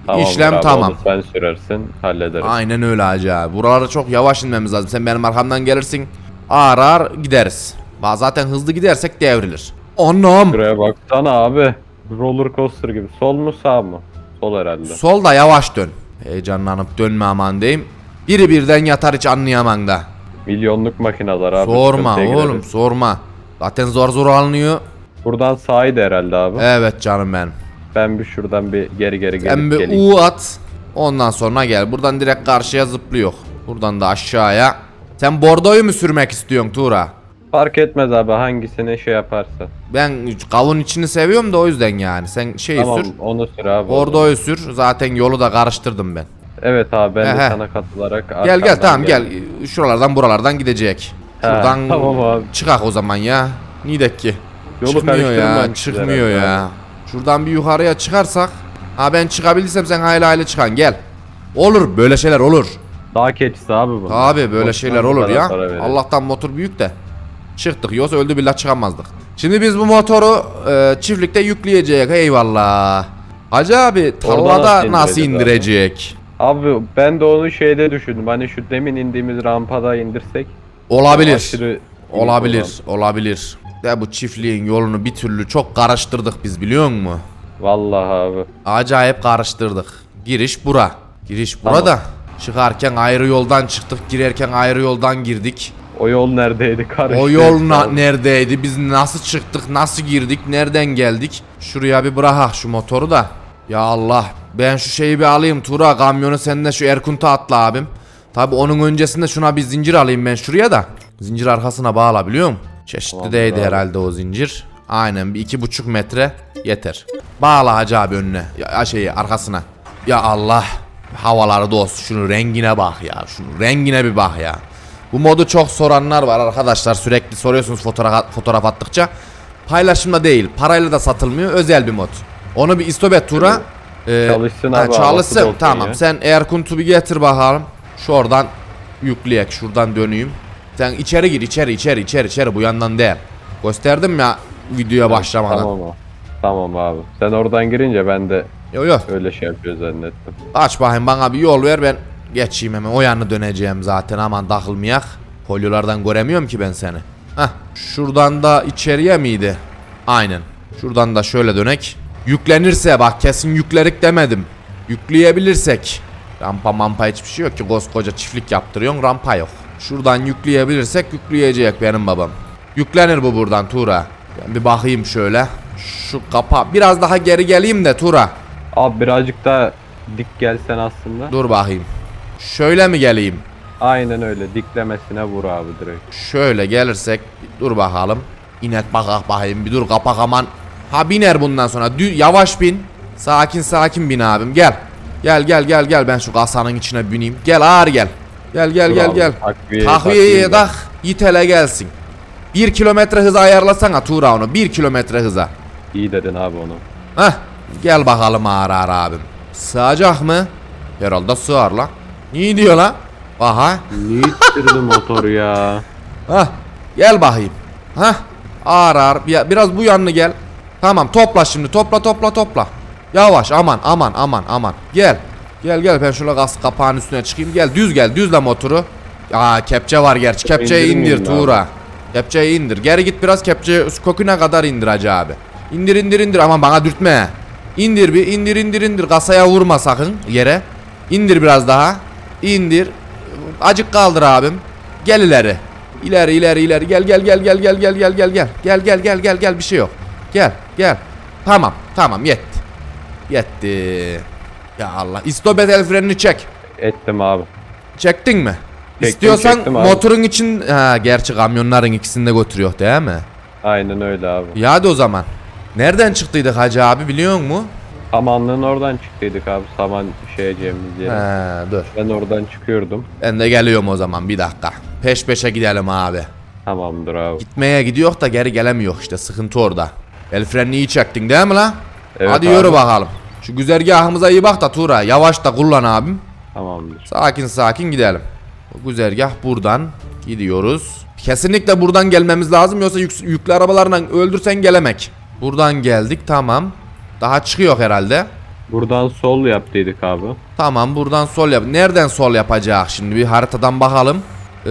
Tamamdır İşlem abi, tamam. onu sen sürersin, hallederiz. Aynen öyle hacı abi. Buralara çok yavaş inmemiz lazım. Sen benim arkamdan gelirsin. Ağır ağır gideriz. Ba- Zaten hızlı gidersek devrilir. Anam. Şuraya baksana abi. Roller coaster gibi. Sol mu sağ mı? Sol herhalde. Solda yavaş dön. Heyecanlanıp dönme aman diyeyim. Biri birden yatar hiç anlayamam da. Milyonluk makineler abi. Sorma sıkıntıya oğlum gireriz. sorma. Zaten zor zor alınıyor. Buradan sahaydı herhalde abi. Evet canım benim. Ben bir şuradan bir geri geri Sen gelip bir geleyim. U at. Ondan sonra gel. Buradan direkt karşıya zıplıyor. Buradan da aşağıya. Sen bordoyu mu sürmek istiyorsun Tuğra? Fark etmez abi, hangisini şey yaparsa. Ben kavun içini seviyorum da o yüzden yani. Sen şeyi Tamam, sür. onu sür abi. Bordoyu sür. Zaten yolu da karıştırdım ben. Evet abi, ben He, de he. sana katılarak Gel gel arkamdan tamam gel. geldim. Şuralardan buralardan gidecek. He, Şuradan tamam abi. çıkak o zaman ya. Nidek ki. Yolu Çıkmıyor ya. karıştırmamışız Çıkmıyor herhalde ya. Şuradan bir yukarıya çıkarsak. Ha ben çıkabildiysem sen hayli hayli çıkan gel. Olur böyle şeyler olur. Dağ keçisi abi bu. Abi böyle Boşuna şeyler bu olur kadar ya. para verir. Allah'tan motor büyük de. Çıktık yoksa öldü billah çıkamazdık. Şimdi biz bu motoru e, çiftlikte yükleyeceğiz eyvallah. Hacı abi tarlada nasıl nasıl indireceğiz indirecek? Abi ben de onu şeyde düşündüm. Hani şu demin indiğimiz rampada indirsek. Olabilir. aşırı iyi Olabilir. Olabilir. Ya bu çiftliğin yolunu bir türlü çok karıştırdık biz biliyor musun? olan. Vallahi abi. Acayip karıştırdık. Giriş bura. Giriş Tamam. burada. Çıkarken ayrı yoldan çıktık, girerken ayrı yoldan girdik. O yol neredeydi karıştı. O yol na- neredeydi? Biz nasıl çıktık? Nasıl girdik? Nereden geldik? Şuraya bir bırak şu motoru da. Ya Allah. Ben şu şeyi bir alayım. Tura kamyonu sen de şu Erkunt'a atla abim. Tabi onun öncesinde şuna bir zincir alayım ben şuraya da. Zincir arkasına bağla biliyor musun? Çeşitli Tamam, değdi bravo. herhalde o zincir. Aynen bir iki buçuk metre yeter. Bağla hacı abi önüne. Ya şeyi arkasına. Ya Allah. Havaları dost. Şunun rengine bak ya. Şunun rengine bir bak ya. Bu modu çok soranlar var arkadaşlar. Sürekli soruyorsunuz fotoğraf, fotoğraf attıkça. Paylaşımda değil. Parayla da satılmıyor. Özel bir mod. Onu bir istobet tura. e, Çalışsın ha, abi, havası Çalışsın. dolsun Tamam. ya. Sen Erkunt'u bir getir bakalım. Şuradan yükleyek. Şuradan döneyim. Sen içeri gir. içeri içeri içeri içeri. Bu yandan değil. Gösterdim ya videoya başlamadan. Tamam abi. Tamam abi. Sen oradan girince ben de Yok yok. öyle şey yapıyor zannettim. Aç bakayım bana bir yol ver ben geçeyim hemen. O yanına döneceğim zaten aman takılmayak. Polyolardan göremiyorum ki ben seni. Heh. Şuradan da içeriye miydi? Aynen. Şuradan da şöyle dönek. Yüklenirse bak kesin yüklerik demedim. Yükleyebilirsek. Rampa mampa hiçbir şey yok ki koskoca çiftlik yaptırıyorsun rampa yok. Şuradan yükleyebilirsek yükleyecek benim babam. Yüklenir bu buradan Tura. Ben bir bakayım şöyle. Şu kapa biraz daha geri geleyim de Tura. Abi birazcık daha dik gelsen aslında. Dur bakayım. Şöyle mi geleyim? Aynen öyle, diklemesine vur abi direkt. Şöyle gelirsek bir dur bakalım. İnek bakak bakayım bir dur kapak aman. Ha biner bundan sonra. Dü- yavaş bin. Sakin sakin bin abim gel. Gel gel gel gel ben şu kasanın içine bineyim. Gel ağır gel. Gel gel Dur gel abi, gel. takviye- Takviyeye takviye- tak. İtele gelsin. Bir kilometre hıza ayarlasana Tuğra onu. Bir kilometre hıza. İyi dedin abi onu. Heh. Gel bakalım ağır ağır abim. Sığacak mı? Herhalde sığar la. Niye diyor la? Aha. Niye ittirdi motoru ya? Hah gel bakayım. Hah ağır ağır bir- biraz bu yanına gel. Tamam topla şimdi topla topla topla. Yavaş aman aman aman aman. Gel. Gel gel ben şöyle gaz kapağın üstüne çıkayım. Gel düz gel düzle motoru. Aa kepçe var gerçi. Kepçeyi İndirmeyeyim indir abi. Tuğra. Kepçeyi indir. Geri git biraz kepçeyi kokuna kadar indir hacı abi. İndir indir indir aman bana dürtme. İndir bir indir indir indir. Kasaya vurma sakın yere. İndir biraz daha. İndir. Acık kaldır abim. Gel ileri. İleri ileri ileri gel gel gel gel gel gel gel gel gel gel gel gel gel gel bir şey yok. Gel gel. Tamam tamam yetti. Yetti. Ya Allah. İstobet el frenini çek. Ettim abi. Çektin mi? Çektim, İstiyorsan çektim abi. motorun için ha gerçi kamyonların ikisini de götürüyor değil mi? Aynen öyle abi. Ya hadi o zaman. Nereden çıktıydık hacı abi biliyor musun? Samanlığın oradan çıktıydık abi. Saman şeyeceğimiz yere. He dur. Ben oradan çıkıyordum. Ben de geliyorum o zaman bir dakika. Peş peşe gidelim abi. Tamamdır abi. Gitmeye gidiyor da geri gelemiyor işte sıkıntı orada. El frenini iyi çektin değil mi la? Evet Hadi abi. yürü bakalım. Şu güzergahımıza iyi bak da Tuğra. Yavaş da kullan abim. Tamamdır. Sakin sakin gidelim. Bu güzergah buradan gidiyoruz. Kesinlikle buradan gelmemiz lazım yoksa yük, yüklü arabalarla öldürsen gelemek. Buradan geldik tamam. Daha çıkıyor herhalde. Buradan sol yap dedik abi. Tamam, buradan sol yap. Nereden sol yapacak şimdi? Bir haritadan bakalım. Ee,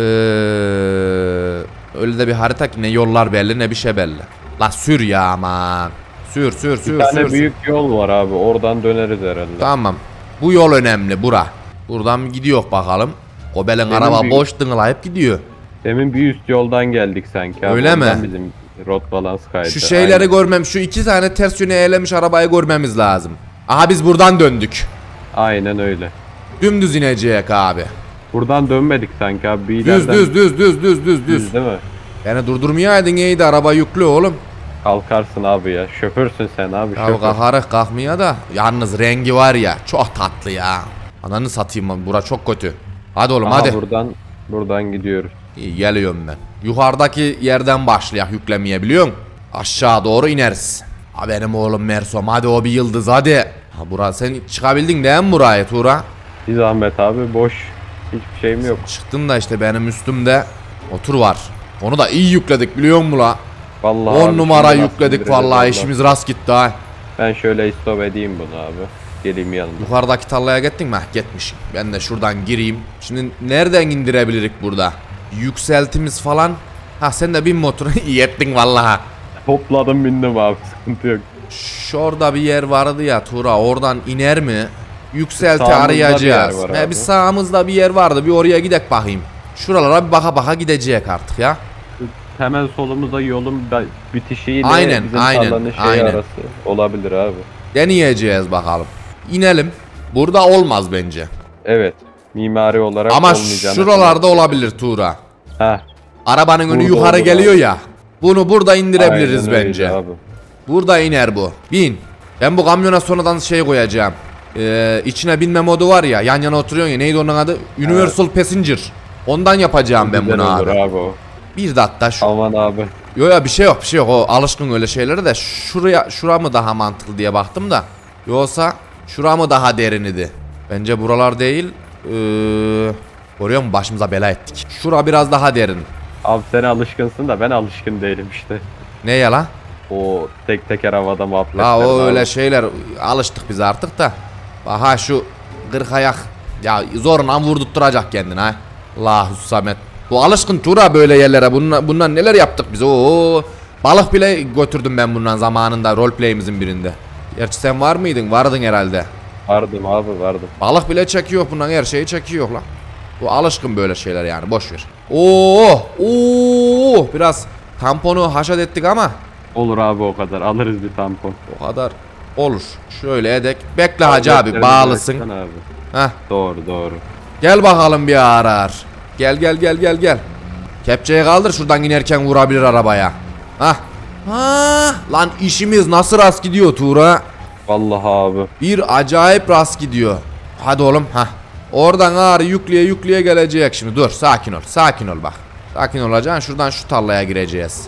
öyle de bir harita ki ne yollar belli ne bir şey belli. La sür ya aman. Sür sür sür Bir tane sür. büyük yol var abi. Oradan döneriz herhalde. Tamam. Bu yol önemli bura. Buradan gidiyor bakalım. O belin Benim araba büyük- boş dıngılayıp gidiyor. Demin bir üst yoldan geldik sanki abi. Öyle mi? Oradan bizim rot balans kaydı. Şu şeyleri Aynen. görmem, şu iki tane ters yöne eğlemiş arabayı görmemiz lazım. Aha biz buradan döndük. Aynen öyle. Dümdüz inecek abi. Buradan dönmedik sanki abi. Bir Düz ileriden- düz düz düz düz düz düz. Düz değil mi? Yani durdurmayaydın iyiydi, araba yüklü oğlum. Kalkarsın abi ya. Şoförsün sen abi. Ya şoför. kalkarık kalkmaya da yalnız rengi var ya çok tatlı ya. Ananı satayım lan, bura çok kötü. Hadi oğlum Aha, hadi. buradan buradan gidiyoruz. İyi, geliyorum ben. Yukarıdaki yerden başlayak yüklemeye biliyor musun? Aşağı doğru ineriz. Ha benim oğlum Mersom, hadi o bir yıldız hadi. Ha bura sen çıkabildin değil mi buraya Tuğra? Bir zahmet abi, boş. Hiçbir şeyim yok. Çıktın da işte benim üstümde otur var. Onu da iyi yükledik biliyor musun la? Vallahi on abi, numara şimdi nasıl yükledik indireceğiz vallahi, vallahi. işimiz rast gitti ha. Ben şöyle istop edeyim bunu abi. Geleyim yanına. Yukarıdaki tarlaya gittin mi? Heh, gitmişim. Ben de şuradan gireyim. Şimdi nereden indirebilirik burada? Yükseltimiz falan. Ha sen de bin motoru iyi ettin vallahi. Topladım bindim abi, sıkıntı yok. Şurada bir yer vardı ya Tuğra, oradan iner mi? Yükselti Sağımızda bir arayacağız. yer var He, abi. bir sağımızda bir yer vardı, bir oraya gidek bakayım. Şuralara bir baka baka gidecek artık ya. Hemen solumuzda yolun da- bitişiyle Aynen, bizim aynen, tarlanın şeyi aynen. arası olabilir abi. Deneyeceğiz bakalım. İnelim. Burada olmaz bence. Evet. Mimari olarak Ama olmayacağını şuralarda olabilir Tuğra. Heh. Arabanın önü Burada yukarı olur geliyor abi. ya. Bunu burada indirebiliriz Aynen öyle bence. abi. Burada iner bu. Bin. Ben bu kamyona sonradan şey koyacağım. Ee, içine binme modu var ya. Yan yana oturuyorsun ya. Neydi onun adı? Universal Passenger. Ondan yapacağım ben Güzel bunu olur abi. abi o. Bir dakika şu. Aman abi. Yo ya bir şey yok bir şey yok. O alışkın öyle şeylere de şuraya şura mı daha mantıklı diye baktım da. Yoksa şura mı daha derin idi? Bence buralar değil. Ee, görüyor musun? Başımıza bela ettik. Şura biraz daha derin. Abi sen alışkınsın da ben alışkın değilim işte. Ne ya la? O tek teker havada muhabbetler. La o abi. öyle şeyler alıştık biz artık da. Aha şu kırk ayak ya zorla vurdurtturacak kendini ha. Allahu Samet. Bu alışkın Tura böyle yerlere. Bundan, bundan neler yaptık biz? Oo. Balık bile götürdüm ben bundan zamanında roleplay'imizin birinde. Gerçi sen var mıydın? Vardın herhalde. Vardım abi, vardım. Balık bile çekiyor bundan, her şeyi çekiyor lan. Bu alışkın böyle şeyler yani, boş ver. Oo! Oo! Biraz tamponu haşat ettik ama Olur abi, o kadar. Alırız bir tampon. o kadar olur. Şöyle edek. Bekle hacı abi, Beklerini bağlısın. bıraksana Abi. Heh. Doğru doğru. Gel bakalım bir arar. Gel gel gel gel gel. Kepçeyi kaldır, şuradan inerken vurabilir arabaya. Hah. Ha, lan işimiz nasıl rast gidiyor Tuğra? Vallahi abi. Bir acayip rast gidiyor. Hadi oğlum. Hah. Oradan ağrı yükleye yükleye gelecek şimdi. Dur, sakin ol. Sakin ol bak. Sakin olacaksın. Şuradan şu tarlaya gireceğiz.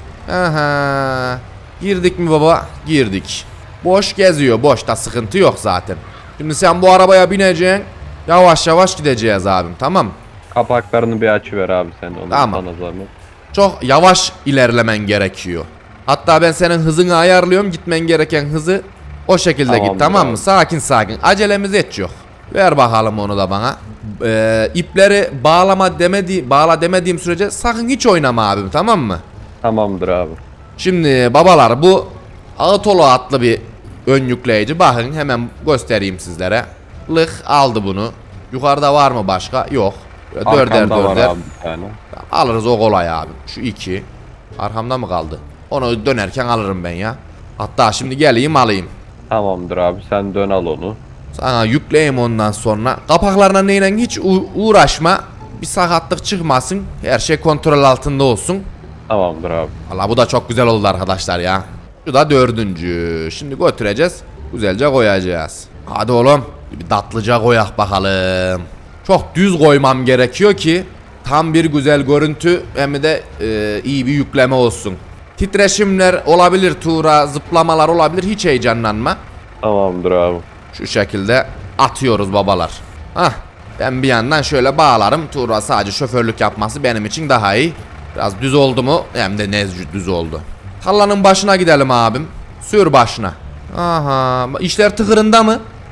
Aha. Girdik mi baba? Girdik. Boş geziyor. Boşta sıkıntı yok zaten. Şimdi sen bu arabaya bineceksin. Yavaş yavaş gideceğiz abim, tamam mı? Kapaklarını bir açıver abi sen, onu Tamam. sana zahmet. Çok yavaş ilerlemen gerekiyor. Hatta ben senin hızını ayarlıyorum. Gitmen gereken hızı o şekilde Tamamdır git, tamam mı? abi. Sakin sakin. Acelemiz hiç yok. Ver bakalım onu da bana. Ee, ipleri bağlama demedi, bağla demediğim sürece sakın hiç oynama abim, tamam mı? Tamamdır abi. Şimdi babalar, bu Autolo adlı bir ön yükleyici. Bakın hemen göstereyim sizlere. Lık aldı bunu. Yukarıda var mı başka? Yok. Böyle dörder Arkamda var dörder. abi bir tane. Alırız, o kolay abi. Şu iki. Arkamda mı kaldı? Onu dönerken alırım ben ya. Hatta şimdi geleyim alayım. Tamamdır abi, sen dön al onu. Sana yükleyeyim ondan sonra. Kapaklarına neyle hiç u- uğraşma. Bir sakatlık çıkmasın. Her şey kontrol altında olsun. Tamamdır abi. Valla bu da çok güzel oldu arkadaşlar ya. Şu da dördüncü. Şimdi götüreceğiz. Güzelce koyacağız. Hadi oğlum. Bir tatlıca koyak bakalım. Çok düz koymam gerekiyor ki tam bir güzel görüntü hem de e, iyi bir yükleme olsun. Titreşimler olabilir Tuğra, zıplamalar olabilir, hiç heyecanlanma. Tamamdır abi. Şu şekilde atıyoruz babalar. Hah, ben bir yandan şöyle bağlarım. Tuğra sadece şoförlük yapması benim için daha iyi. Biraz düz oldu mu hem de nezcü düz oldu. Tarlanın başına gidelim abim. Sür başına. Aha, işler tıkırında mı?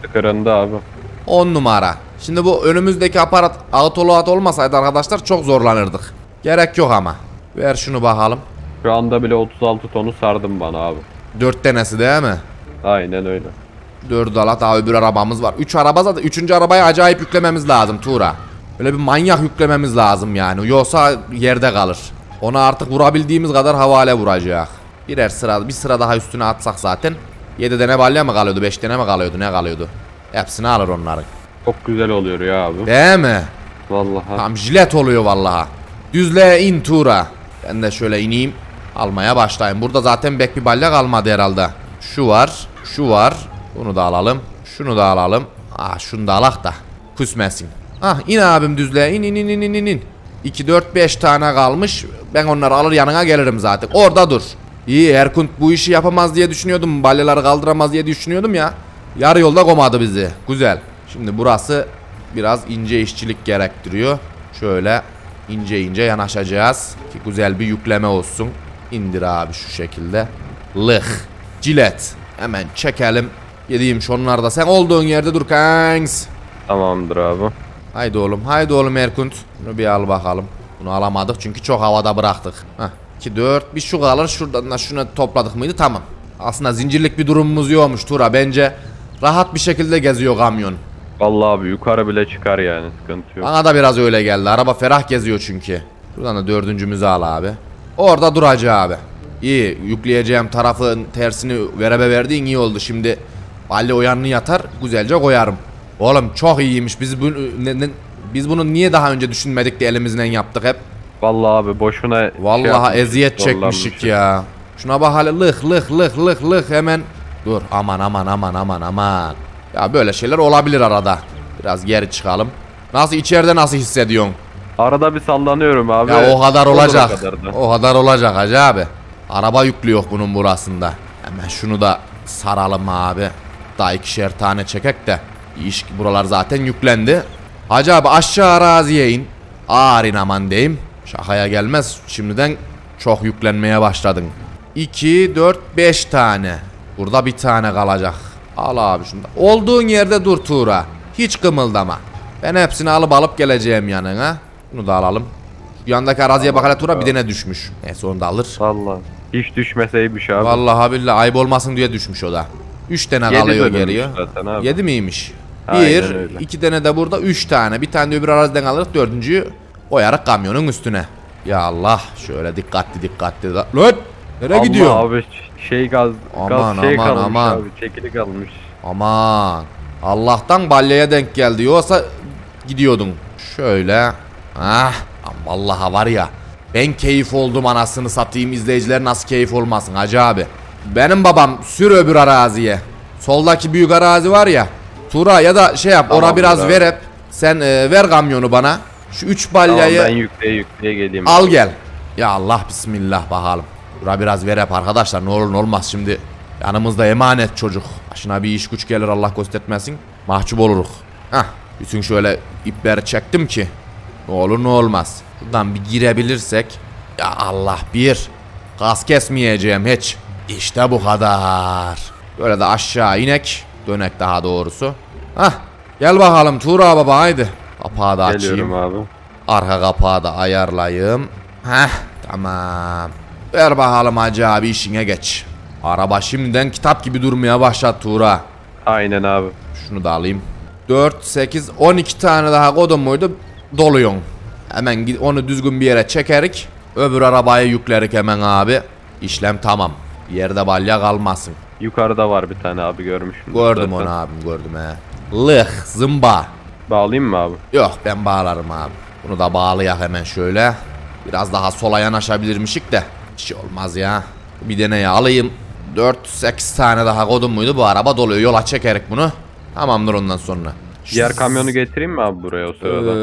Kırında abi. on numara. Şimdi bu önümüzdeki aparat autoload olmasaydı arkadaşlar çok zorlanırdık. Gerek yok ama. Ver şunu bakalım. Şu anda bile otuz altı tonu sardım bana abi. dört tanesi değil mi? Aynen öyle. dört ala daha öbür arabamız var. üç araba zaten. üçüncü arabaya acayip yüklememiz lazım Tuğra. Böyle bir manyak yüklememiz lazım yani. Yoksa yerde kalır. Ona artık vurabildiğimiz kadar havale vuracak. Birer sıra, bir sıra daha üstüne atsak zaten. yedi tane balya mı kalıyordu? beş tane mi kalıyordu? Ne kalıyordu? Hepsini alır onların. Çok güzel oluyor ya abi. Değil mi? Vallahi. Tam jilet oluyor vallahi. Düzlüğe in Tuğra. Ben de şöyle ineyim. Almaya başlayayım. Burada zaten bek bir balya kalmadı herhalde. Şu var. Şu var. Bunu da alalım. Şunu da alalım. Ah şunu da alak da. Küsmesin. Ah in abim düzlüğe. İn in in in in in. iki dört beş tane kalmış. Ben onları alır yanına gelirim zaten. Orada dur. İyi Erkunt bu işi yapamaz diye düşünüyordum. Balyaları kaldıramaz diye düşünüyordum ya. Yarı yolda komadı bizi. Güzel. Şimdi burası biraz ince işçilik gerektiriyor. Şöyle ince ince yanaşacağız. Ki güzel bir yükleme olsun. İndir abi şu şekilde. Lıh. Cilet. Hemen çekelim. Yediğim şunlar da sen olduğun yerde dur kanks. Tamamdır abi. Haydi oğlum haydi oğlum Erkunt. Bunu bir al bakalım. Bunu alamadık çünkü çok havada bıraktık. Heh. iki dört bir şu kalır. Şuradan da şunu topladık mıydı tamam. Aslında zincirlik bir durumumuz yokmuş Tura. Bence rahat bir şekilde geziyor kamyon. Vallahi abi yukarı bile çıkar yani, sıkıntı yok. Bana da biraz öyle geldi. Araba ferah geziyor çünkü. Şuradan da dördüncümüzü al abi. Orada duracak abi. İyi. Yükleyeceğim tarafın tersini verebe verdiğin iyi oldu. Şimdi balya o yanını yatar. Güzelce koyarım. Oğlum çok iyiymiş. Biz, bu, ne, ne, biz bunu niye daha önce düşünmedik de elimizden yaptık hep. Vallahi abi boşuna Vallahi şey eziyet çekmişik ya. Şuna bak hele lıh lıh lıh lıh lıh hemen. Dur aman aman aman aman aman. Ya böyle şeyler olabilir arada. Biraz geri çıkalım. Nasıl içeride nasıl hissediyorsun? Arada bir sallanıyorum abi. Ya o kadar olacak. O kadar, o kadar olacak hacı abi. Araba yüklüyor bunun burasında. Hemen şunu da saralım abi. Daha ikişer tane çekek de. İş buralar zaten yüklendi. Hacı abi aşağı araziye in. Ağır in aman diyeyim. Şakaya gelmez. Şimdiden çok yüklenmeye başladın. iki, dört, beş tane. Burada bir tane kalacak. Al abi şunu da. Olduğun yerde dur Tuğra. Hiç kımıldama. Ben hepsini alıp alıp geleceğim yanına. Bunu da alalım. Şu yandaki araziye bak hele Tuğra bir tane düşmüş. Neyse onu da alır. Vallahi. Hiç düşmeseymiş abi. Vallahi billahi ayıp olmasın diye düşmüş o da. üç tane kalıyor geriye. yedi miymiş? bir, iki tane de burada, üç tane. Bir tane de öbür araziden alırız, dördüncüyü koyarak kamyonun üstüne. Ya Allah, şöyle dikkatli dikkatli. Lan nereye gidiyor? abi şey gaz, aman, gaz şey aman, kalmış aman. abi, çekili kalmış. Aman. Allah'tan balyaya denk geldi. Yoksa gidiyordun. Şöyle. Ah, vallahi var ya. Ben keyif oldum anasını satayım. İzleyiciler nasıl keyif olmasın hacı abi. Benim babam sür öbür araziye. Soldaki büyük arazi var ya. Tura ya da şey yap, tamam, ora biraz abi ver hep. Sen e, ver kamyonu bana. Şu üç balyayı tamam, ben yükleye yükleye geleyim. Al abi, gel. Ya Allah bismillah bakalım. Tura biraz ver hep arkadaşlar, ne olur ne olmaz şimdi. Yanımızda emanet çocuk. Başına bir iş güç gelir Allah göstermesin. Mahcup oluruz. Hah. Bütün şöyle ipleri çektim ki ne olur ne olmaz. Buradan bir girebilirsek. Ya Allah bir. Gaz kesmeyeceğim hiç. İşte bu kadar. Böyle de aşağı inek. Dönek daha doğrusu. Hah. Gel bakalım Tuğra baba haydi. Kapağı da açayım. Geliyorum abi. Arka kapağı da ayarlayayım. Heh tamam. Ver bakalım hacı abi, işine geç. Araba şimdiden kitap gibi durmaya başladı Tuğra. Aynen abi. Şunu da alayım. dört, sekiz, on iki tane daha kodum muydu? Doluyon. Hemen onu düzgün bir yere çekerik. Öbür arabaya yüklerik hemen abi. İşlem tamam. Yerde balya kalmasın. Yukarıda var bir tane abi, görmüşüm. Gördüm zaten onu abim, gördüm he. Lıh zımba. Bağlayayım mı abi? Yok ben bağlarım abi. Bunu da bağlayak hemen şöyle. Biraz daha sola yanaşabilirmişik de. Bir şey olmaz ya. Bir deneye alayım. dört, sekiz tane daha kodum muydu? Bu araba doluyor. Yola çekerek bunu. Tamamdır ondan sonra. Diğer kamyonu getireyim mi abi buraya o sırada?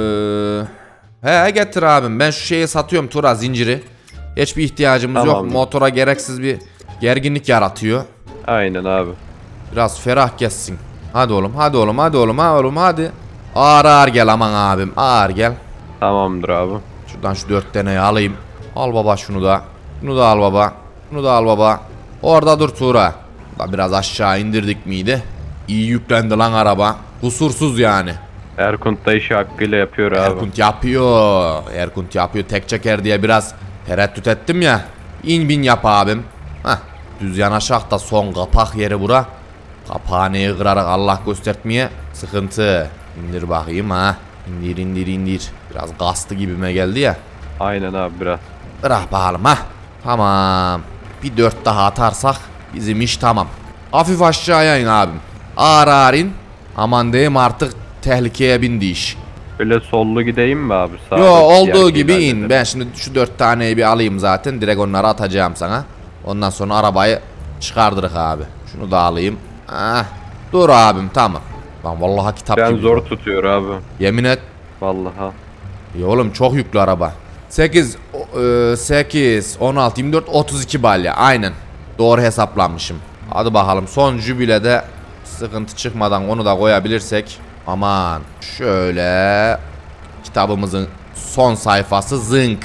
Ee, he getir abim. Ben şu şeyi satıyorum Tura, zinciri. Hiçbir ihtiyacımız tamam yok. Motora gereksiz bir gerginlik yaratıyor. Aynen abi. Biraz ferah geçsin. Hadi oğlum hadi oğlum hadi oğlum hadi oğlum hadi. Ağır ağır gel aman abim, ağır gel. Tamamdır abi. Şuradan şu dört taneyi alayım. Al baba şunu da. Şunu da al baba. Şunu da al baba. Orada dur Tuğra. Da biraz aşağı indirdik miydi? iyi yüklendi lan araba. Kusursuz yani. Erkunt da işi hakkıyla yapıyor abi. Erkunt yapıyor. Erkunt yapıyor. Tek çeker diye biraz tereddüt ettim ya. İn bin yap abim. Heh. Düz yanaşak da son kapak yeri bura. Kapağını kırarak Allah göstertmeye sıkıntı. İndir bakayım ha. İndir indir indir. Biraz gastı gibime geldi ya. Aynen abi biraz. Bırak bakalım ha. Tamam. Bir dört daha atarsak bizim iş tamam. Hafif aşağıya in abim. Ağır ağır in. Aman diyeyim artık tehlikeye bindi iş. Böyle sollu gideyim mi abi? Sağ Yo olduğu gibi in. Ben şimdi şu dört taneyi bir alayım zaten. Direkt onları atacağım sana. Ondan sonra arabayı çıkardırık abi. Şunu da alayım. Ah, dur abim tamam. Lan vallahi kitap Ben gibi. zor tutuyor abi. Yemin et. Vallahi. Ya oğlum çok yüklü araba. sekiz, sekiz, on altı, yirmi dört, otuz iki balya. Aynen. Doğru hesaplanmışım. Hadi bakalım son jübilede sıkıntı çıkmadan onu da koyabilirsek. Aman. Şöyle. Kitabımızın son sayfası zınk.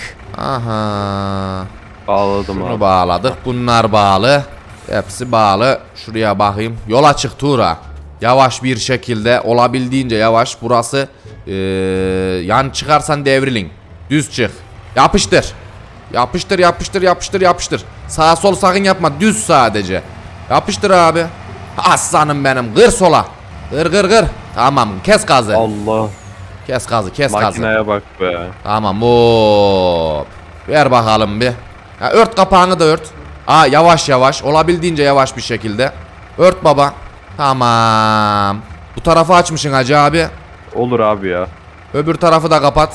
Aha. Bağladım Şunu abi. bağladık. Bunlar bağlı. Hepsi bağlı. Şuraya bakayım. Yola çık Tuğra. Yavaş bir şekilde, olabildiğince yavaş. Burası ee, yan çıkarsan devrilin. Düz çık. Yapıştır. Yapıştır yapıştır yapıştır yapıştır. Sağa sol sakın yapma. Düz sadece. Yapıştır abi. Aslanım benim. Kır sola. Kır kır kır. Tamam kes gazı. Allah. Kes gazı kes gazı. Makineye bak be. Tamam hop. Ver bakalım bir. Ha, ört kapağını da ört. Aa yavaş yavaş. Olabildiğince yavaş bir şekilde. Ört baba. Tamam. Bu tarafı açmışsın hacı abi. Olur abi ya. Öbür tarafı da kapat.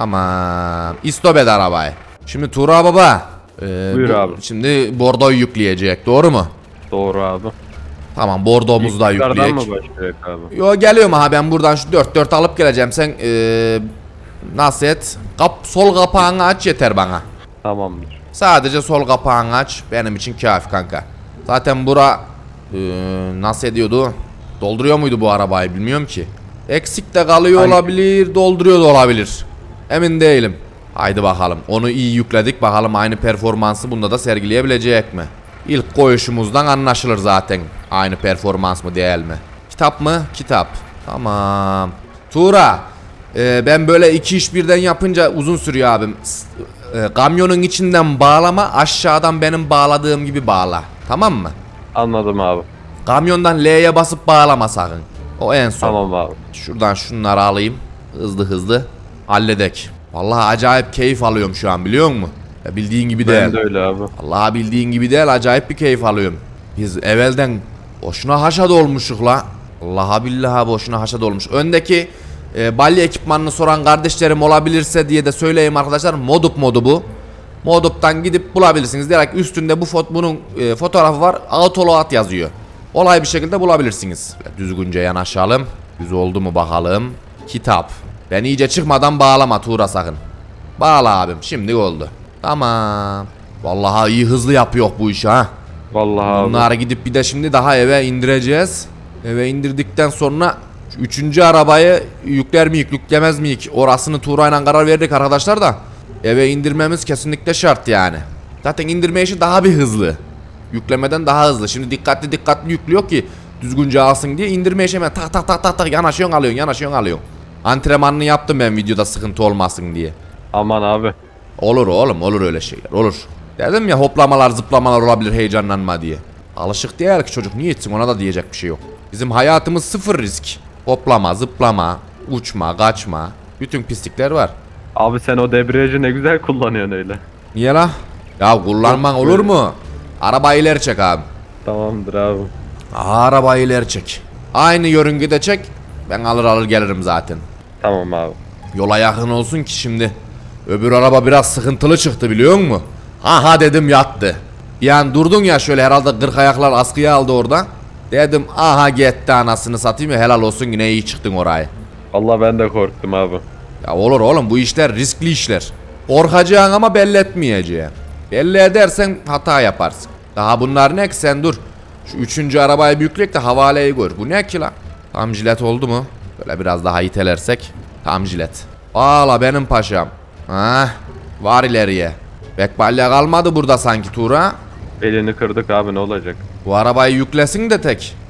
Tamam. İstop et arabayı. Şimdi Tuğra baba. e, Buyur bu- abi. Şimdi bordoyu yükleyecek. Doğru mu? Doğru abi. Tamam bordomuzu da Yukarıdan yükleyecek. mı başlayacak abi? Yo geliyorum ha ben buradan şu dört dört alıp geleceğim. Sen e, nasıl et? Kap, sol kapağını aç yeter bana. Tamamdır. Sadece sol kapağını aç. Benim için kafi kanka. Zaten bura e, nasıl ediyordu? Dolduruyor muydu bu arabayı bilmiyorum ki. Eksik de kalıyor Hangi? olabilir, dolduruyor da olabilir. Emin değilim. Haydi bakalım. Onu iyi yükledik. Bakalım aynı performansı bunda da sergileyebilecek mi? İlk koyuşumuzdan anlaşılır zaten. Aynı performans mı değil mi? Kitap mı? Kitap. Tamam. Tuğra. e, ben böyle iki iş birden yapınca uzun sürüyor abim. S- e, kamyonun içinden bağlama. Aşağıdan benim bağladığım gibi bağla. Tamam mı? Anladım abi. Kamyondan L'ye basıp bağlama sakın. O en son. Tamam abi. Şuradan şunları alayım. Hızlı hızlı. Halledek. Vallahi acayip keyif alıyorum şu an biliyor musun? Ya bildiğin gibi değil. Ben de öyle abi. Vallahi bildiğin gibi değil acayip bir keyif alıyorum. Biz evvelden boşuna haşa dolmuşuk la. Vallahi billahi boşuna haşa dolmuş. Öndeki e, balya ekipmanını soran kardeşlerim olabilirse diye de söyleyeyim arkadaşlar. Modup modu bu. Modup'tan gidip bulabilirsiniz. Direkt üstünde bu fot bunun e, fotoğrafı var. Autoload yazıyor. Olay bir şekilde bulabilirsiniz. Düzgünce yanaşalım. Düz oldu mu bakalım. Kitap. Ben iyice çıkmadan bağlama Tuğra sakın. Bağla abim. Şimdi oldu. Tamam. Vallahi iyi hızlı yapıyor bu işi ha. Vallahi abi. Bunları gidip bir de şimdi daha eve indireceğiz. Eve indirdikten sonra şu üçüncü arabayı yükler miyik yüklemez miyik orasını Tuğra'yla karar verdik arkadaşlar da. Eve indirmemiz kesinlikle şart yani. Zaten indirme işi daha bir hızlı. Yüklemeden daha hızlı. Şimdi dikkatli dikkatli yüklüyor ki düzgünce alsın diye indirme işi hemen tak tak tak tak tak yanaşıyorsun alıyorsun yanaşıyorsun alıyorsun. Antrenmanını yaptım ben videoda sıkıntı olmasın diye. Aman abi. Olur oğlum olur öyle şeyler olur. Dedim ya hoplamalar zıplamalar olabilir heyecanlanma diye. Alışık değil ki çocuk niye etsin ona da diyecek bir şey yok. Bizim hayatımız sıfır risk. Hoplama zıplama uçma kaçma bütün pislikler var. Abi sen o debriyajı ne güzel kullanıyorsun öyle. Niye la? Ya kullanman olur mu? Arabayı ileri çek abi. Tamamdır abi. Aha, arabayı ileri çek. Aynı yörüngede çek. Ben alır alır gelirim zaten. Tamam abi. Yola yakın olsun ki şimdi. Öbür araba biraz sıkıntılı çıktı biliyor musun? Aha dedim yattı. Bir an durdun ya şöyle herhalde kırk ayaklar askıya aldı orada. Dedim aha gitti anasını satayım ya helal olsun yine iyi çıktın orayı. Vallahi ben de korktum abi. Ya olur oğlum bu işler riskli işler. Korkacaksın ama belli etmeyeceksin. Belli edersen hata yaparsın. Daha bunlar ne ki sen dur. Şu üçüncü arabayı büyüklük de havaleyi gör. Bu ne ki la? Tam jilet oldu mu? Böyle biraz daha itelersek. Tam jilet. Valla benim paşam. Hah. Var ileriye. Bekbalya kalmadı burada sanki Tuğra. Elini kırdık abi ne olacak? Bu arabayı yüklesin de tek.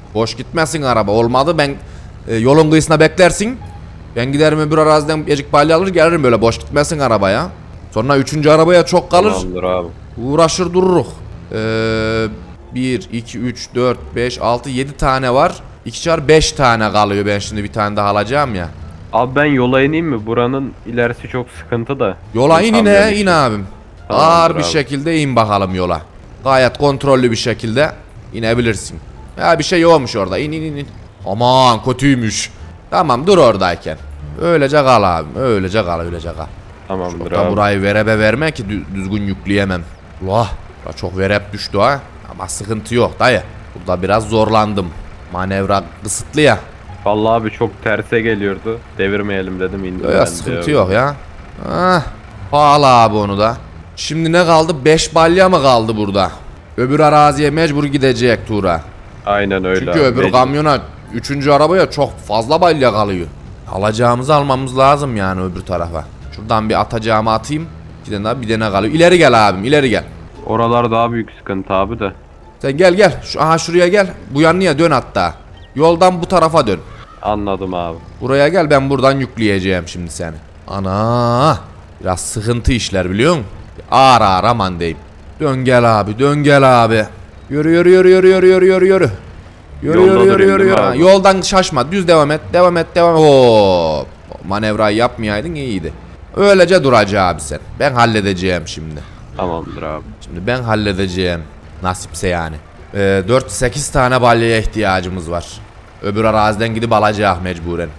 Boş gitmesin araba. Olmadı ben e, yolun kıyısına beklersin. Ben giderim öbür araziden birazcık balya alır gelirim, böyle boş gitmesin arabaya. Sonra üçüncü arabaya çok kalır. Tamamdır abi. Uğraşır dururuk. Ee, bir, iki, üç, dört, beş, altı, yedi tane var. iki çarpı beş tane kalıyor, ben şimdi bir tane daha alacağım ya. Abi ben yola ineyim mi? Buranın ilerisi çok sıkıntı da. Yola in Kamyon ine işi. in abim. Tamamdır Ağır bir abi. şekilde in bakalım yola. Gayet kontrollü bir şekilde inebilirsin. Ya bir şey yokmuş orada, in in in in. Aman kötüymüş. Tamam dur oradayken. Öylece kal abim, öylece kal, öylece kal. Tamamdır Çok da abi. burayı verebe verme ki dü- düzgün yükleyemem. Allah, çok verep düştü ha. Ama sıkıntı yok dayı. Burada biraz zorlandım. Manevra kısıtlı ya. Vallahi abi çok terse geliyordu. Devirmeyelim dedim, indim Yok ben ya, de sıkıntı abi. yok ya. Ah, bağla abi onu da. Şimdi ne kaldı? beş balya mı kaldı burada? Öbür araziye mecbur gidecek Tura. Aynen öyle. Çünkü abi, öbür mecbur. kamyona, üçüncü arabaya çok fazla balya kalıyor. Alacağımızı almamız lazım yani öbür tarafa. Şuradan bir atacağımı atayım. Bir tane daha, bir tane kalıyor. İleri gel abim, ileri gel. Oralar daha büyük sıkıntı abi de. Sen gel gel. Şu, aha şuraya gel. Bu yanlıya dön hatta. Yoldan bu tarafa dön. Anladım abi. Buraya gel, ben buradan yükleyeceğim şimdi seni. Ana! Biraz sıkıntı işler biliyor musun? Ağır ağır aman diyeyim. Dön gel abi, dön gel abi. Yürü yürü yürü yürü yürü yürü yürü yürü. Yürü Yolda yürü yürü durayım yürü değil mi yürü. abi? Yoldan şaşma, düz devam et, devam et, devam et. Oo! Manevrayı yapmayaydın iyiydi. Öylece duracaksın abi sen. Ben halledeceğim şimdi. Tamamdır abi. Şimdi ben halledeceğim. Nasipse yani. Ee, dört sekiz tane balyaya ihtiyacımız var. Öbür araziden gidip alacağız mecburen.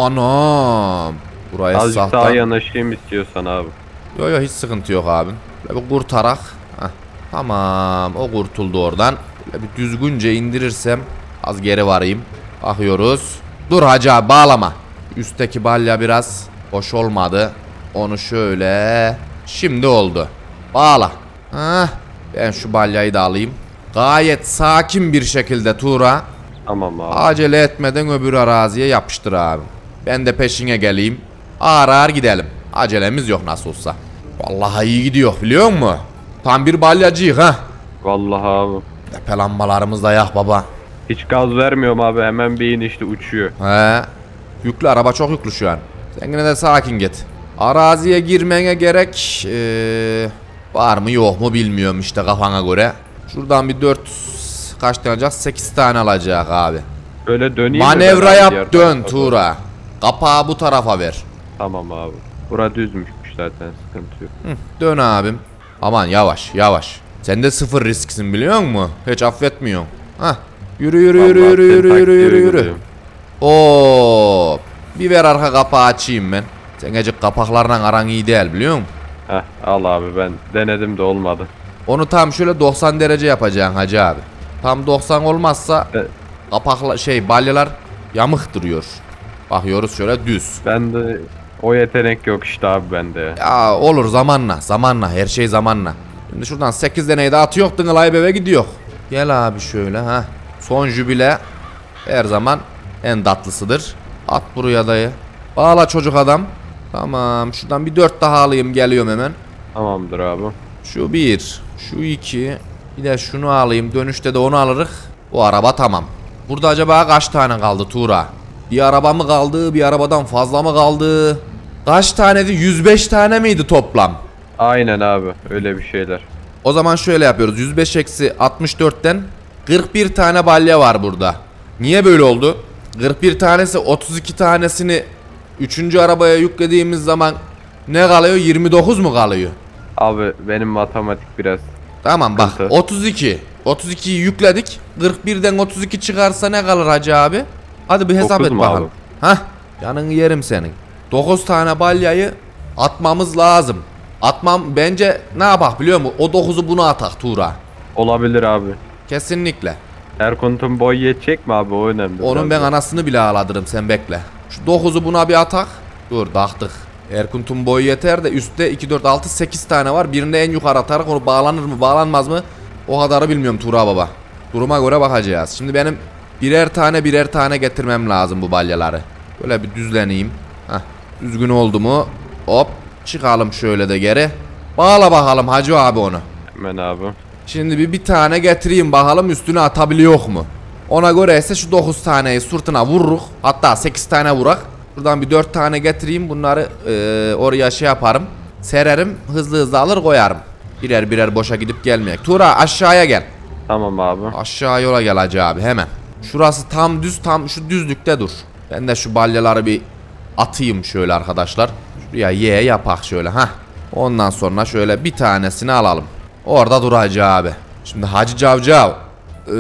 Anam. Buraya Azıcık daha sahtan. yanaşayım istiyorsan abi. Yok yok, hiç sıkıntı yok abim. Böyle bir kurtarak. Heh. Tamam, o kurtuldu oradan. Böyle bir düzgünce indirirsem az geri varayım. Bakıyoruz. Dur hacı abi, bağlama. Üstteki balya biraz hoş olmadı. Onu şöyle. Şimdi oldu. Bağla. Heh. Ben şu balyayı da alayım. Gayet sakin bir şekilde Tura. Tamam abi. Acele etmeden öbür araziye yapıştır abi. Ben de peşine geleyim. Ağır ağır gidelim. Acelemiz yok nasıl olsa. Vallahi iyi gidiyor biliyor musun? Tam bir balyacıyık ha. Vallahi abi. Tepe lambalarımız da yak baba. Hiç gaz vermiyorum abi, hemen bir inişte uçuyor. He. Yüklü, araba çok yüklü şu an. Sen yine de sakin git. Araziye girmene gerek ee, var mı yok mu bilmiyorum işte, kafana göre. Şuradan bir dört kaç tane alacak? sekiz tane alacak abi. Böyle döneyim mi Manevra ben abi yap, diğer dön tarafa? Tura. Kapağı bu tarafa ver. Tamam abi. Bura düzmüşmüş zaten, sıkıntı yok. Hı, dön abim. Aman yavaş yavaş. Sen de sıfır risksin biliyor musun? Hiç affetmiyorsun. Hah. Yürü yürü yürü Vallahi yürü senin yürü yürü taktiği yürü yürü. uyguluyorum. Oo. Bir ver arka kapağı açayım ben. Sen gecik kapaklarla aran iyi değil biliyor musun? Heh, al abi, ben denedim de olmadı. Onu tam şöyle doksan derece yapacaksın hacı abi. Tam doksan olmazsa Evet. kapakla şey balyalar yamık duruyor. Bakıyoruz şöyle düz. Ben de o yetenek yok işte abi bende. Ya olur, zamanla zamanla, her şey zamanla. Şimdi şuradan sekiz deneyi de atıyor, tıngılayıp eve gidiyor. Gel abi şöyle ha. Son jübile her zaman en tatlısıdır. At buraya dayı. Bağla çocuk adam. Tamam, şuradan bir dört daha alayım, geliyorum hemen. Tamamdır abi. Şu bir, şu iki, bir de şunu alayım, dönüşte de onu alırız. O araba tamam. Burada acaba kaç tane kaldı Tura? Bir araba mı kaldı, bir arabadan fazla mı kaldı? Kaç taneydi? yüz beş tane miydi toplam? Aynen abi, öyle bir şeyler. O zaman şöyle yapıyoruz. yüz beş eksi altmış dörtten kırk bir tane balya var burada. Niye böyle oldu? kırk bir tanesi, otuz iki tanesini üçüncü arabaya yüklediğimiz zaman ne kalıyor? yirmi dokuz mu kalıyor? Abi benim matematik biraz Tamam bak, sıkıntı. otuz iki. otuz ikiyi yükledik. kırk birden otuz iki çıkarsa ne kalır hacı abi? Hadi bir hesap dokuz et mu bakalım. Hah, canını yerim senin. dokuz tane balyayı atmamız lazım. Atmam bence, ne yapak biliyor musun? O dokuzu buna atak Tura. olabilir abi. Kesinlikle. Erkunt'un boyu yetecek mi abi, o önemli. Onun biraz ben da. anasını bile ağladırım, sen bekle. Şu dokuzu buna bir atak. Dur, taktık. Erkunt'un boyu yeter de üstte iki, dört, altı, sekiz tane var. Birini en yukarı atarak onu bağlanır mı bağlanmaz mı? O kadarı bilmiyorum Tura baba. Duruma göre bakacağız. Şimdi benim birer tane birer tane getirmem lazım bu balyaları. Böyle bir düzleneyim. Heh, düzgün oldu mu? Hop, çıkalım şöyle de geri. Bağla bakalım hacı abi onu. Hemen abi. Şimdi bir, bir tane getireyim bakalım üstüne atabiliyor mu? Ona göre ise şu dokuz taneyi sırtına vururuk. Hatta sekiz tane vurak. Buradan bir dört tane getireyim. Bunları e, oraya şey yaparım. Sererim. Hızlı hızlı alır koyarım. Birer birer boşa gidip gelmeyek. Tuğra aşağıya gel. Tamam abi. Aşağı yola gel Hacı abi hemen. Şurası tam düz, tam şu düzlükte dur. Ben de şu balyaları bir atayım şöyle arkadaşlar. Şuraya ye yapak şöyle ha. Ondan sonra şöyle bir tanesini alalım. Orada dur Hacı abi. Şimdi Hacı Cavcav. Ee,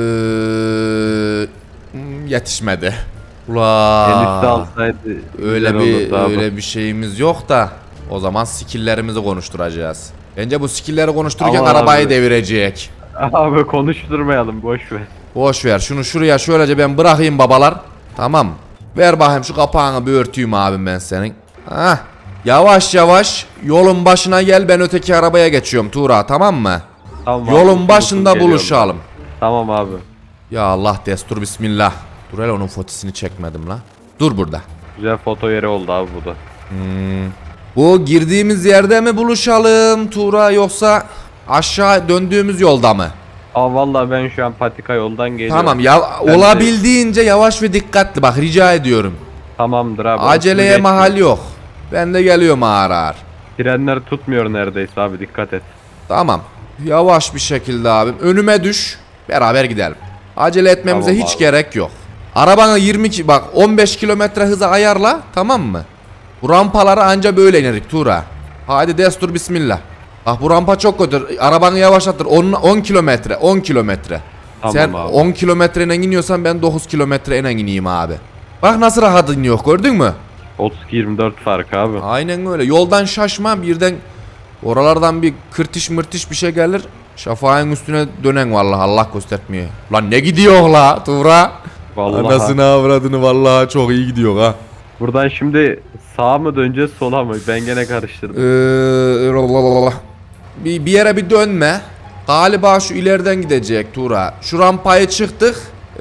yetişmedi. Ula. Enişte alsaydı Öyle bir abi. öyle bir şeyimiz yok da. O zaman skill'lerimizi konuşturacağız. Bence bu skill'leri konuştururken Ama arabayı abi. devirecek. Abi konuşturmayalım, boş ver. Boş ver. Şunu şuraya şöylece ben bırakayım babalar. Tamam. Ver bakayım şu kapağını bir örteyim abim ben senin. Hah. Yavaş yavaş yolun başına gel, ben öteki arabaya geçiyorum Tuğra, tamam mı? Tamam abi, Yolun başında geliyorum. buluşalım. Tamam abi. Ya Allah destur bismillah. Dur hele, onun fotosunu çekmedim la. Dur burada. Güzel foto yeri oldu abi bu da. Hmm. Bu girdiğimiz yerde mi buluşalım Tuğra, yoksa aşağı döndüğümüz yolda mı? Aa vallahi ben şu an patika yoldan geliyorum. Tamam ya, Ben olabildiğince de... yavaş ve dikkatli bak, rica ediyorum. Tamamdır abi. Aceleye mahal yok. Ben de geliyorum ağır ağır. Frenler tutmuyor neredeyse abi, dikkat et. Tamam. Yavaş bir şekilde abim. Önüme düş. Beraber gidelim. Acele etmemize Tamam hiç abi. gerek yok. Arabanı yirmi ki bak on beş kilometre hıza ayarla, tamam mı? Bu rampaları anca böyle inerik Tuğra. Hadi destur bismillah. Bak bu rampa çok kötü. Arabanı yavaşlatır. on kilometre, on kilometre. Tamam Sen abi. on kilometreyle iniyorsan ben dokuz kilometreyle ineyim abi. Bak nasıl rahat iniyor, gördün mü? otuz yirmi dört fark abi. Aynen öyle. Yoldan şaşma, birden oralardan bir kırtış mırtış bir şey gelir. Şafağın üstüne dönen vallahi, Allah göstermiyor. Lan ne gidiyor la Tuğra? Vallahi. Anasını avradını, vallahi çok iyi gidiyor ha. Buradan şimdi sağa mı döneceğiz, sola mı? Ben gene karıştırdım. Ee, bir, bir yere bir dönme. Galiba şu ileriden gidecek Tuğra. Şu rampaya çıktık.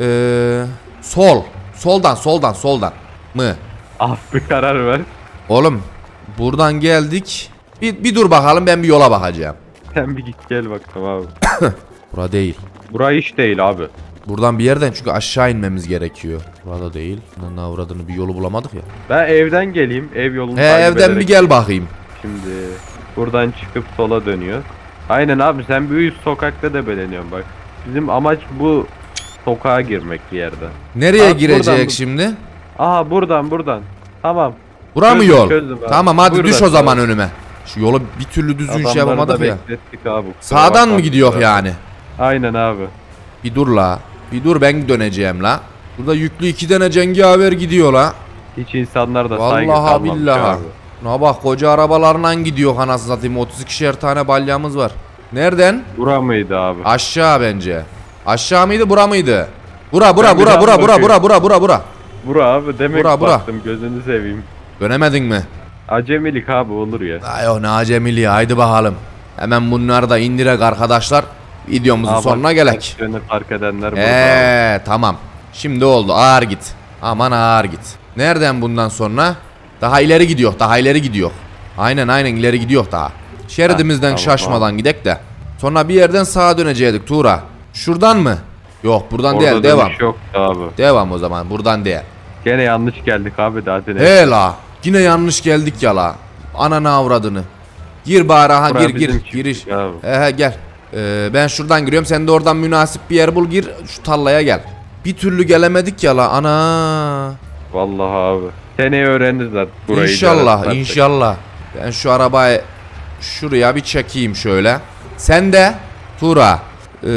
Ee, sol. Soldan soldan soldan mı? Ah, bir karar ver. Oğlum buradan geldik. Bir, bir dur bakalım, ben bir yola bakacağım. Sen bir git gel bakalım abi. Bura değil. Burayı hiç değil abi. Buradan bir yerden, çünkü aşağı inmemiz gerekiyor. Burada değil. Lan avradını, bir yolu bulamadık ya. Ben evden geleyim. Ev yolunu He, takip evden ederek bir gel bakayım. Şimdi buradan çıkıp sola dönüyor. Aynen abi, sen bir üst sokakta debeleniyorsun bak. Bizim amaç bu sokağa girmek bir yerde. Nereye Abi girecek buradan bu- şimdi? Aha buradan buradan. Tamam. Bura mı Çözdüm, yol? çözdüm abi. Tamam hadi Buyur düş da- o zaman önüme. Şu yolu bir türlü düzgün şey Adamları yapamadık da ya. beklettik abi. Sağdan mı gidiyor yani? Aynen abi. Bir dur la. Bir dur, ben döneceğim la. Burada yüklü iki tane cengaver gidiyor la. Hiç insanlar da saygı Vallahi kalmamış billahi. abi. Ne bak, koca arabalarla gidiyor anasını satayım. otuz ikişer tane balyamız var. Nereden? Bura mıydı abi? Aşağı bence. Aşağı mıydı, bura mıydı? Bura bura Ben bir bura daha bura bura bakayım. bura bura bura bura. Bura abi, demek Bura, bura. baktım, gözünü seveyim. Dönemedin mi? Acemilik abi, olur ya. Ay o ne acemiliği, haydi bakalım. Hemen bunları da indirek arkadaşlar. Videomuzun Aa, bak, sonuna gelek. ters yöne park edenler burada abi. Eee tamam. Şimdi oldu, ağır git. Aman ağır git. Nereden bundan sonra? Daha ileri gidiyor, daha ileri gidiyor. Aynen aynen ileri gidiyor daha. Şeridimizden tamam, şaşmadan gidek de. Sonra bir yerden sağa dönecektik Tuğra. Şuradan mı? Yok buradan Orada değil, devam. dönüş yoktu abi. Devam o zaman, buradan değil. Gene yanlış geldik abi zaten. He la. Yine yanlış geldik ya la. Ananı avradını. Gir bari, ha Buraya gir gir. bizim Giriş. çıktık abi. He he gel. Ee, ben şuradan giriyorum, sen de oradan münasip bir yer bul, gir şu tarlaya gel. Bir türlü gelemedik ya la ana. Vallahi abi. Seneye öğreniriz zaten burayı. İnşallah idare inşallah. Ben şu arabayı şuraya bir çekeyim şöyle. Sen de Tuğra ee,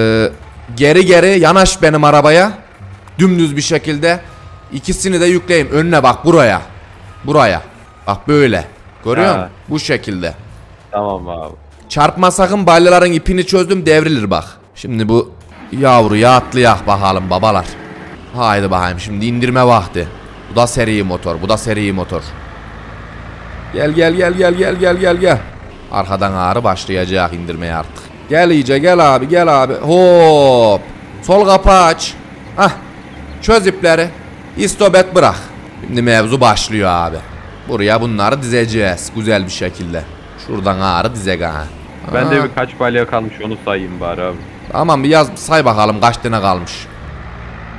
geri geri yanaş benim arabaya. Dümdüz bir şekilde. İkisini de yükleyeyim önüne, bak buraya. Buraya. Bak böyle. Görüyor Ha. musun? Bu şekilde. Tamam abi. Çarpma sakın, balyaların ipini çözdüm, devrilir bak. Şimdi bu yavruya atlayak bakalım babalar. Haydi bakayım, şimdi indirme vakti. Bu da seri motor, bu da seri motor. Gel gel gel gel gel gel gel gel. Arkadan ağrı başlayacak indirmeye artık. Gel iyice, gel abi gel abi. Hop. Sol kapağı aç. Hah. Çöz ipleri. İstobet bırak. Şimdi mevzu başlıyor abi. Buraya bunları dizeceğiz güzel bir şekilde. Şuradan ağrı dizek ha. Ben de Aa. birkaç balya kalmış, onu sayayım bari abi. Tamam, bir yaz say bakalım kaç tane kalmış.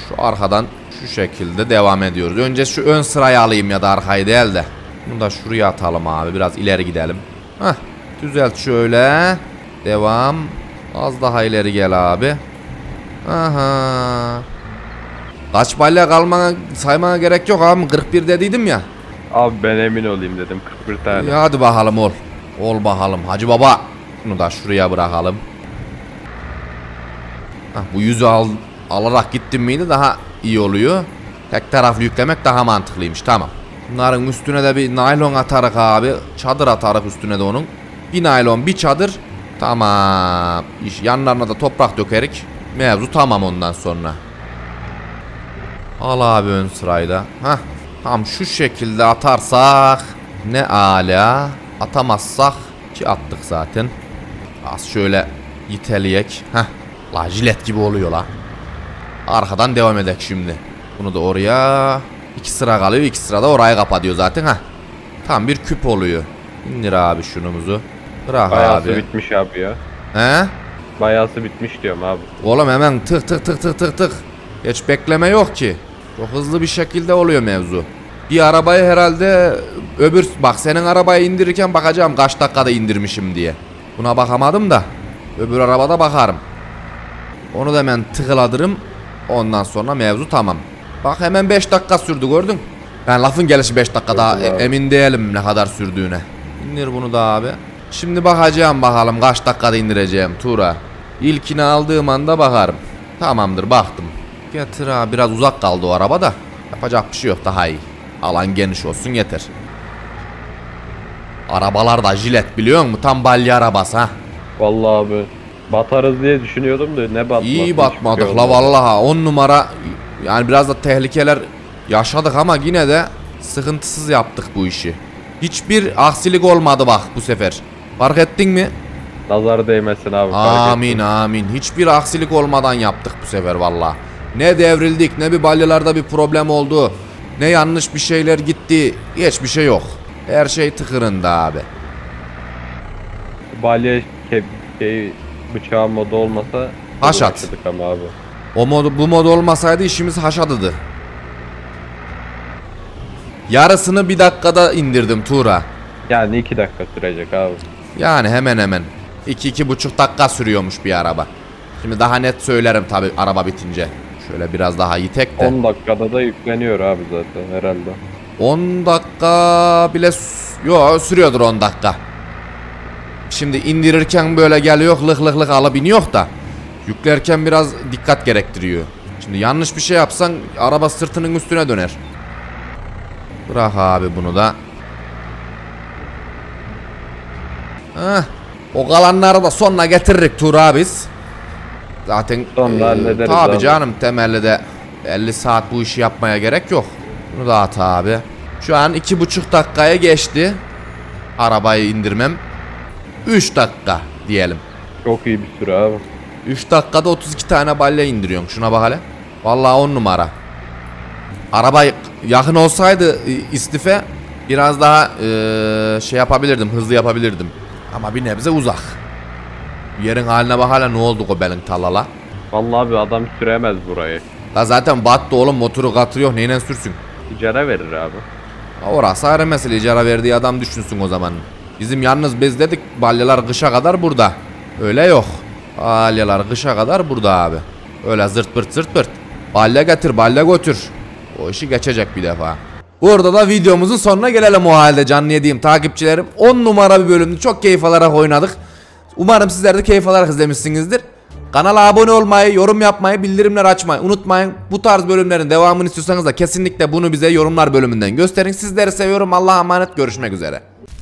Şu arkadan şu şekilde devam ediyoruz. Önce şu ön sırayı alayım ya da arkayı değil de. Bunu da şuraya atalım abi. Biraz ileri gidelim. Heh. Düzelt şöyle. Devam. Az daha ileri gel abi. Aha. Kaç balya kalmana saymana gerek yok abi. kırk bir dediydim ya. Abi ben emin olayım dedim, kırk bir tane. Ya hadi bakalım ol. Ol bakalım Hacı Baba. Bunu da şuraya bırakalım. Heh, bu yüzü al, alarak gittim miydi daha iyi oluyor. Tek taraflı yüklemek daha mantıklıymış. Tamam. Bunların üstüne de bir naylon atarık abi. Çadır atarık üstüne de onun. Bir naylon, bir çadır. Tamam. İş, yanlarına da toprak dökerik. Mevzu tamam ondan sonra. Al abi ön sırayla. Hah. Tam şu şekilde atarsak ne ala. Atamazsak ki attık zaten. Az şöyle yiteleyek. Hah. La jilet gibi oluyor la. Arkadan devam edek şimdi. Bunu da oraya. İki sıra kalıyor. İki sırada orayı kapatıyor zaten. Hah. Tam bir küp oluyor. İndir abi şunumuzu. Bırak Bayası abi. bitmiş abi ya. He? Bayası bitmiş diyorum abi. Oğlum hemen tık tık tık tık tık tık. Hiç bekleme yok ki. Çok hızlı bir şekilde oluyor mevzu. Bir arabayı herhalde öbür bak senin arabayı indirirken bakacağım kaç dakikada indirmişim diye. Buna bakamadım da öbür arabada bakarım. Onu da hemen tıkladırım. Ondan sonra mevzu tamam. Bak hemen beş dakika sürdü gördün. Ben lafın gelişi beş dakika daha e emin değilim ne kadar sürdüğüne. İndir bunu da abi. Şimdi bakacağım bakalım kaç dakikada indireceğim Tura. İlkini aldığım anda bakarım. Tamamdır baktım. Getir abi biraz uzak kaldı o araba da. Yapacak bir şey yok daha iyi. Alan geniş olsun yeter. Arabalar da jilet biliyor musun? Tam balya arabası ha. Vallahi abi batarız diye düşünüyordum da ne batmadı. İyi batmadık la vallahi on numara. Yani biraz da tehlikeler yaşadık ama yine de sıkıntısız yaptık bu işi. Hiçbir aksilik olmadı bak bu sefer. Fark ettin mi? Nazar değmesin abi. Amin amin. Hiçbir aksilik olmadan yaptık bu sefer vallahi. Ne devrildik ne bir balyalarda bir problem oldu. Ne yanlış bir şeyler gitti. Hiçbir şey yok. Her şey tıkırında abi. Balya ke şey, bıçağın modu olmasa haşat. Ama abi. O mod, bu mod olmasaydı işimiz haşadıdı. Yarısını bir dakikada indirdim Tura. Yani iki dakika sürecek abi. Yani hemen hemen. iki iki buçuk dakika sürüyormuş bir araba. Şimdi daha net söylerim tabi araba bitince. Şöyle biraz daha yitek de. on dakikada da yükleniyor abi zaten herhalde. on dakika bile yo sürüyordur on dakika. Şimdi indirirken böyle geliyor lık lık lık alıp iniyor da yüklerken biraz dikkat gerektiriyor. Şimdi yanlış bir şey yapsan araba sırtının üstüne döner. Bırak abi bunu da. Heh, o kalanları da sonuna getiririk Tuğra biz. Zaten sonra hallederiz tabi abi. canım temelli de elli saat bu işi yapmaya gerek yok. Bunu da at abi. Şu an iki buçuk dakikaya geçti. Arabayı indirmem. üç dakika diyelim. Çok iyi bir süre abi. üç dakikada otuz iki tane balya indiriyorum. Şuna bak hele. Vallahi on numara. Araba yakın olsaydı istife biraz daha e, şey yapabilirdim. Hızlı yapabilirdim. Ama bir nebze uzak. Yerin haline bak hala ne oldu o belin talala. Vallahi abi adam süremez burayı. La zaten battı oğlum motoru katırıyor neyle sürsün. İcara verir abi. Ha, orası ayrı mesele icara verdiği adam düşünsün o zaman. Bizim yalnız biz dedik balyalar kışa kadar burada. Öyle yok. Balyalar kışa kadar burada abi. Öyle zırt pırt zırt pırt. Balya getir balya götür. O işi geçecek bir defa. Burada da videomuzun sonuna gelelim o halde canlı yediğim takipçilerim. on numara bir bölümdü. Çok keyif alarak oynadık. Umarım sizler de keyif alarak izlemişsinizdir. Kanala abone olmayı, yorum yapmayı, bildirimler açmayı unutmayın. Bu tarz bölümlerin devamını istiyorsanız da kesinlikle bunu bize yorumlar bölümünden gösterin. Sizleri seviyorum. Allah'a emanet. Görüşmek üzere.